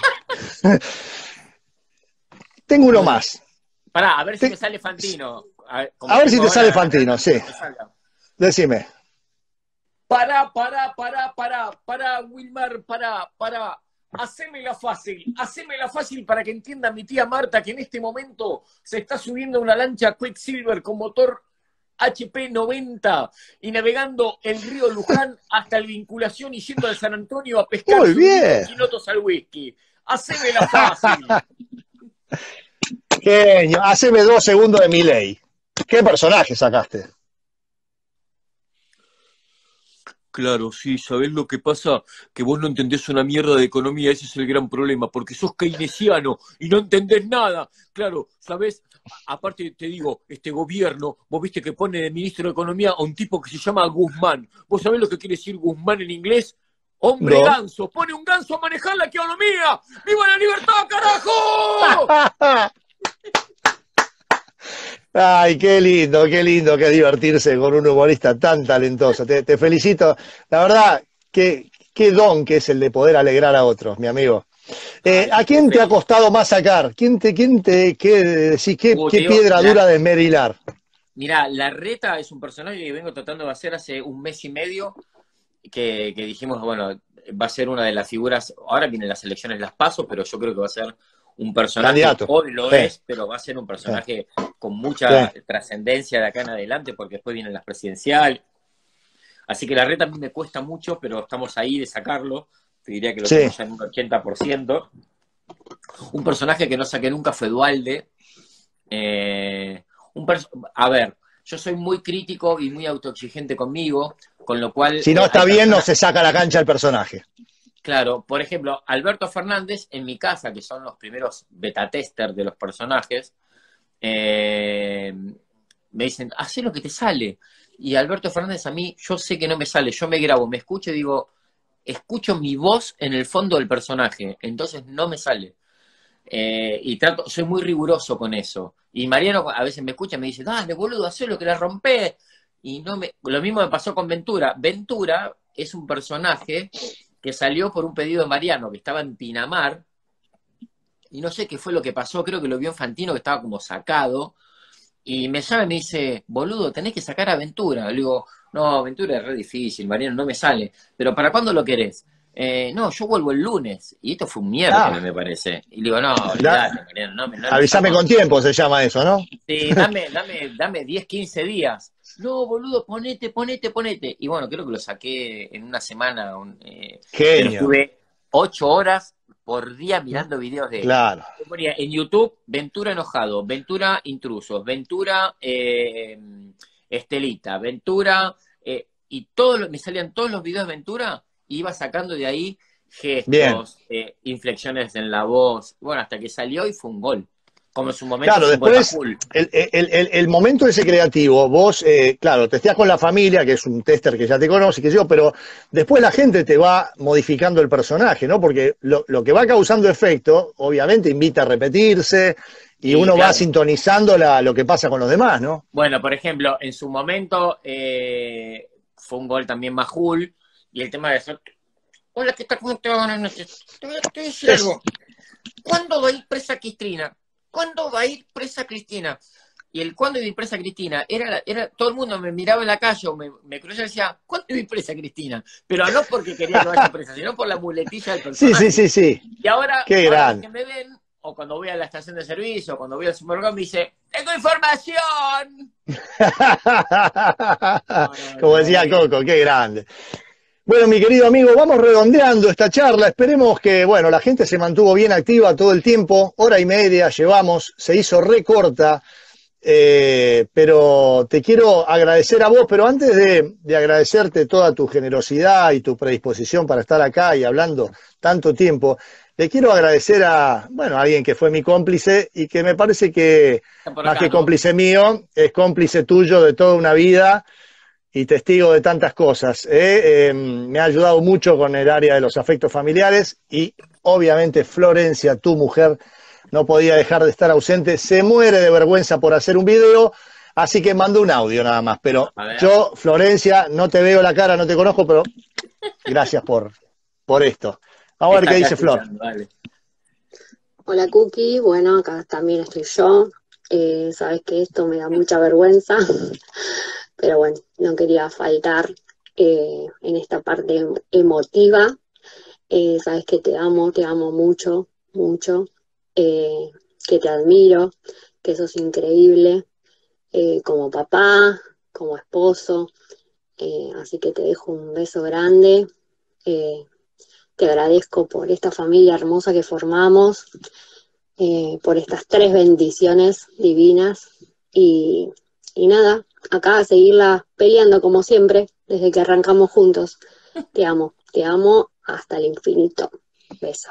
Tengo uno Bueno, más. pará, a ver si Te- me sale Fantino. A, como A ver si tengo te sale ahora Fantino, ganas, sí. que me salga. Decime. Pará, pará, pará, pará, pará, Wilmar, pará, pará. Hacémela fácil, hacémela fácil para que entienda mi tía Marta que en este momento se está subiendo a una lancha Quicksilver con motor H P noventa y navegando el río Luján hasta el Vinculación y yendo de San Antonio a pescar Muy sus bien. quinotos al whisky. Hacémela fácil. Genio, haceme dos segundos de mi ley. ¿Qué personaje sacaste? Claro, sí, ¿sabés lo que pasa? Que vos no entendés una mierda de economía, ese es el gran problema, porque sos keynesiano y no entendés nada. Claro, ¿sabés? Aparte te digo, este gobierno, vos viste que pone de ministro de Economía a un tipo que se llama Guzmán. ¿Vos sabés lo que quiere decir Guzmán en inglés? Hombre No. ganso, pone un ganso a manejar la economía. ¡Viva la libertad, carajo! Ay, qué lindo, qué lindo que es divertirse con un humorista tan talentoso. Te, te felicito. La verdad, qué, qué don que es el de poder alegrar a otros, mi amigo. Eh, Ay, ¿A quién te ha costado más sacar? ¿Quién te, quién te, qué, decís, qué, Uh, qué te digo, piedra la- dura de esmerilar? Mirá, Larreta es un personaje que vengo tratando de hacer hace un mes y medio, que, que dijimos, bueno, va a ser una de las figuras, ahora vienen las elecciones, las paso, pero yo creo que va a ser un personaje, Candidato. hoy lo Sí. es, pero va a ser un personaje con mucha trascendencia de acá en adelante, porque después vienen las presidenciales. Así que Larreta a mí me cuesta mucho, pero estamos ahí de sacarlo, te diría que lo Sí. tengo ya en un ochenta por ciento. Un personaje que no saqué nunca fue Dualde. Eh, un perso- a ver, yo soy muy crítico y muy autoexigente conmigo, con lo cual... Si no eh, está hay bien, no personas- se saca a la cancha el personaje. Claro, por ejemplo, Alberto Fernández, en mi casa, que son los primeros beta tester de los personajes, eh, me dicen, haz lo que te sale. Y Alberto Fernández a mí, yo sé que no me sale, yo me grabo, me escucho y digo, escucho mi voz en el fondo del personaje, entonces no me sale. Eh, y trato, soy muy riguroso con eso. Y Mariano a veces me escucha y me dice, dale, boludo, haz lo que la rompé. Y no me, lo mismo me pasó con Ventura. Ventura es un personaje que salió por un pedido de Mariano, que estaba en Pinamar, y no sé qué fue lo que pasó, creo que lo vio en Fantino, que estaba como sacado, y me llama y me dice, boludo, tenés que sacar a Ventura. Le digo, no, Ventura es re difícil, Mariano, no me sale. Pero ¿para cuándo lo querés? Eh, no, yo vuelvo el lunes. Y esto fue un miércoles, Ah. me parece. Y le digo, no, olvidate, Mariano, no, me- no me Avísame llamo. con tiempo, se llama eso, ¿no? Sí, dame, dame, dame diez, quince días. No, boludo, ponete, ponete, ponete. Y bueno, creo que lo saqué en una semana. un, eh, pero Genio. estuve ocho horas por día mirando videos de él. Claro. Yo ponía en YouTube Ventura enojado, Ventura intrusos, Ventura eh, Estelita, Ventura, eh, y todos los- me salían todos los videos de Ventura, y iba sacando de ahí Bien. gestos, eh, inflexiones en la voz, bueno, hasta que salió y fue un gol. Como en su momento Claro, fue un gol después, Majul. el, el, el, el momento ese creativo, vos, eh, claro, testeás con la familia, que es un tester que ya te conoce, que yo, pero después la gente te va modificando el personaje, ¿no? Porque lo, lo que va causando efecto, obviamente invita a repetirse, y Sí, uno va claro. sintonizando la, lo que pasa con los demás, ¿no? Bueno, por ejemplo, en su momento eh, fue un gol también Majul, y el tema de eso. Hola, ¿qué tal? ¿Cómo te va? Buenas noches. Te voy a, te voy a decir Es- algo. ¿Cuándo va a ir presa Cristina? ¿Cuándo va a ir presa Cristina? Y el cuándo iba a ir presa Cristina, era, la- era todo el mundo me miraba en la calle o me, me cruzaba y decía, ¿cuándo iba a ir presa Cristina? Pero no porque quería que vaya presa, sino por la muletilla del Sí, personaje. sí, sí, sí. Y ahora, Qué ahora grande. los que me ven, o cuando voy a la estación de servicio, o cuando voy al supermercado, me dice, ¡tengo información! Como decía Coco, qué grande. Bueno, mi querido amigo, vamos redondeando esta charla. Esperemos que, bueno, la gente se mantuvo bien activa todo el tiempo. Hora y media llevamos, se hizo re corta, eh, pero te quiero agradecer a vos. Pero antes de, de agradecerte toda tu generosidad y tu predisposición para estar acá y hablando tanto tiempo, le quiero agradecer a, bueno, a alguien que fue mi cómplice y que me parece que, Está por más acá, que ¿no? cómplice mío, es cómplice tuyo de toda una vida y testigo de tantas cosas. ¿eh? Eh, me ha ayudado mucho con el área de los afectos familiares y obviamente Florencia, tu mujer, no podía dejar de estar ausente, se muere de vergüenza por hacer un video, así que mando un audio nada más. Pero A ver. yo, Florencia, no te veo la cara, no te conozco, pero gracias por, por esto. Vamos a ver Está qué acá dice Flor. escuchando, dale. Hola Cookie, bueno, acá también estoy yo. Eh, sabes que esto me da mucha vergüenza, pero bueno, no quería faltar eh, en esta parte em- emotiva. Eh, sabes que te amo, te amo mucho, mucho, eh, que te admiro, que sos increíble eh, como papá, como esposo. Eh, así que te dejo un beso grande. Eh, te agradezco por esta familia hermosa que formamos. Eh, por estas tres bendiciones divinas y, y nada, acá a seguirla peleando como siempre, desde que arrancamos juntos. Te amo, te amo hasta el infinito. Beso.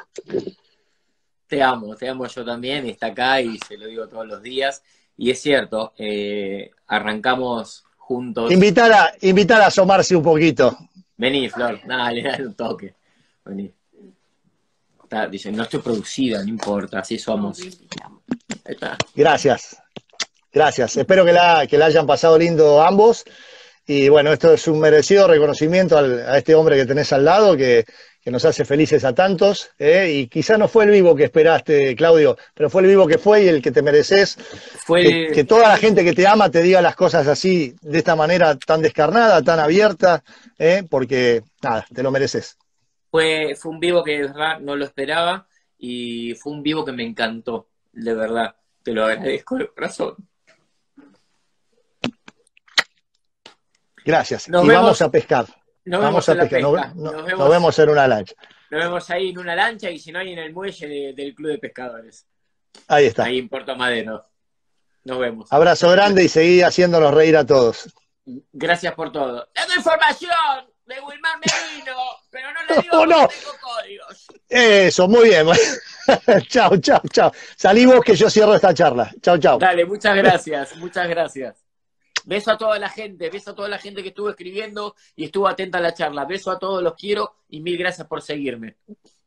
Te amo, te amo yo también, y está acá y se lo digo todos los días. Y es cierto, eh, arrancamos juntos. Invitar a, invitar a asomarse un poquito. Vení, Flor, dale, dale un toque. Vení. Está, dice, no estoy producida, no importa, así somos. Ahí está. Gracias, gracias. Espero que la, que la hayan pasado lindo ambos. Y bueno, esto es un merecido reconocimiento al, a este hombre que tenés al lado, que, que nos hace felices a tantos. ¿eh? Y quizá no fue el vivo que esperaste, Claudio, pero fue el vivo que fue y el que te mereces. Fue Que, el- que toda la gente que te ama te diga las cosas así, de esta manera tan descarnada, tan abierta, ¿eh? porque nada, te lo mereces. Fue, fue un vivo que de verdad no lo esperaba y fue un vivo que me encantó, de verdad. Te lo agradezco de corazón. Gracias. Nos y vemos- vamos a pescar. Nos vamos vemos a en la pescar. Nos, pesca. no- Nos nos vemos, vemos en una lancha. nos vemos ahí en una lancha y si no hay en el muelle de- del Club de Pescadores. Ahí está. Ahí en Puerto Madero. Nos vemos. Abrazo grande y seguí haciéndonos reír a todos. Gracias por todo. Tengo información de Wilmar Merino, pero no le digo Oh, porque no. tengo códigos. Eso, muy bien. Chao, chao, chao. Salí vos que yo cierro esta charla. Chao, chao. Dale, muchas gracias, muchas gracias. Beso a toda la gente, beso a toda la gente que estuvo escribiendo y estuvo atenta a la charla. Beso a todos, los quiero y mil gracias por seguirme.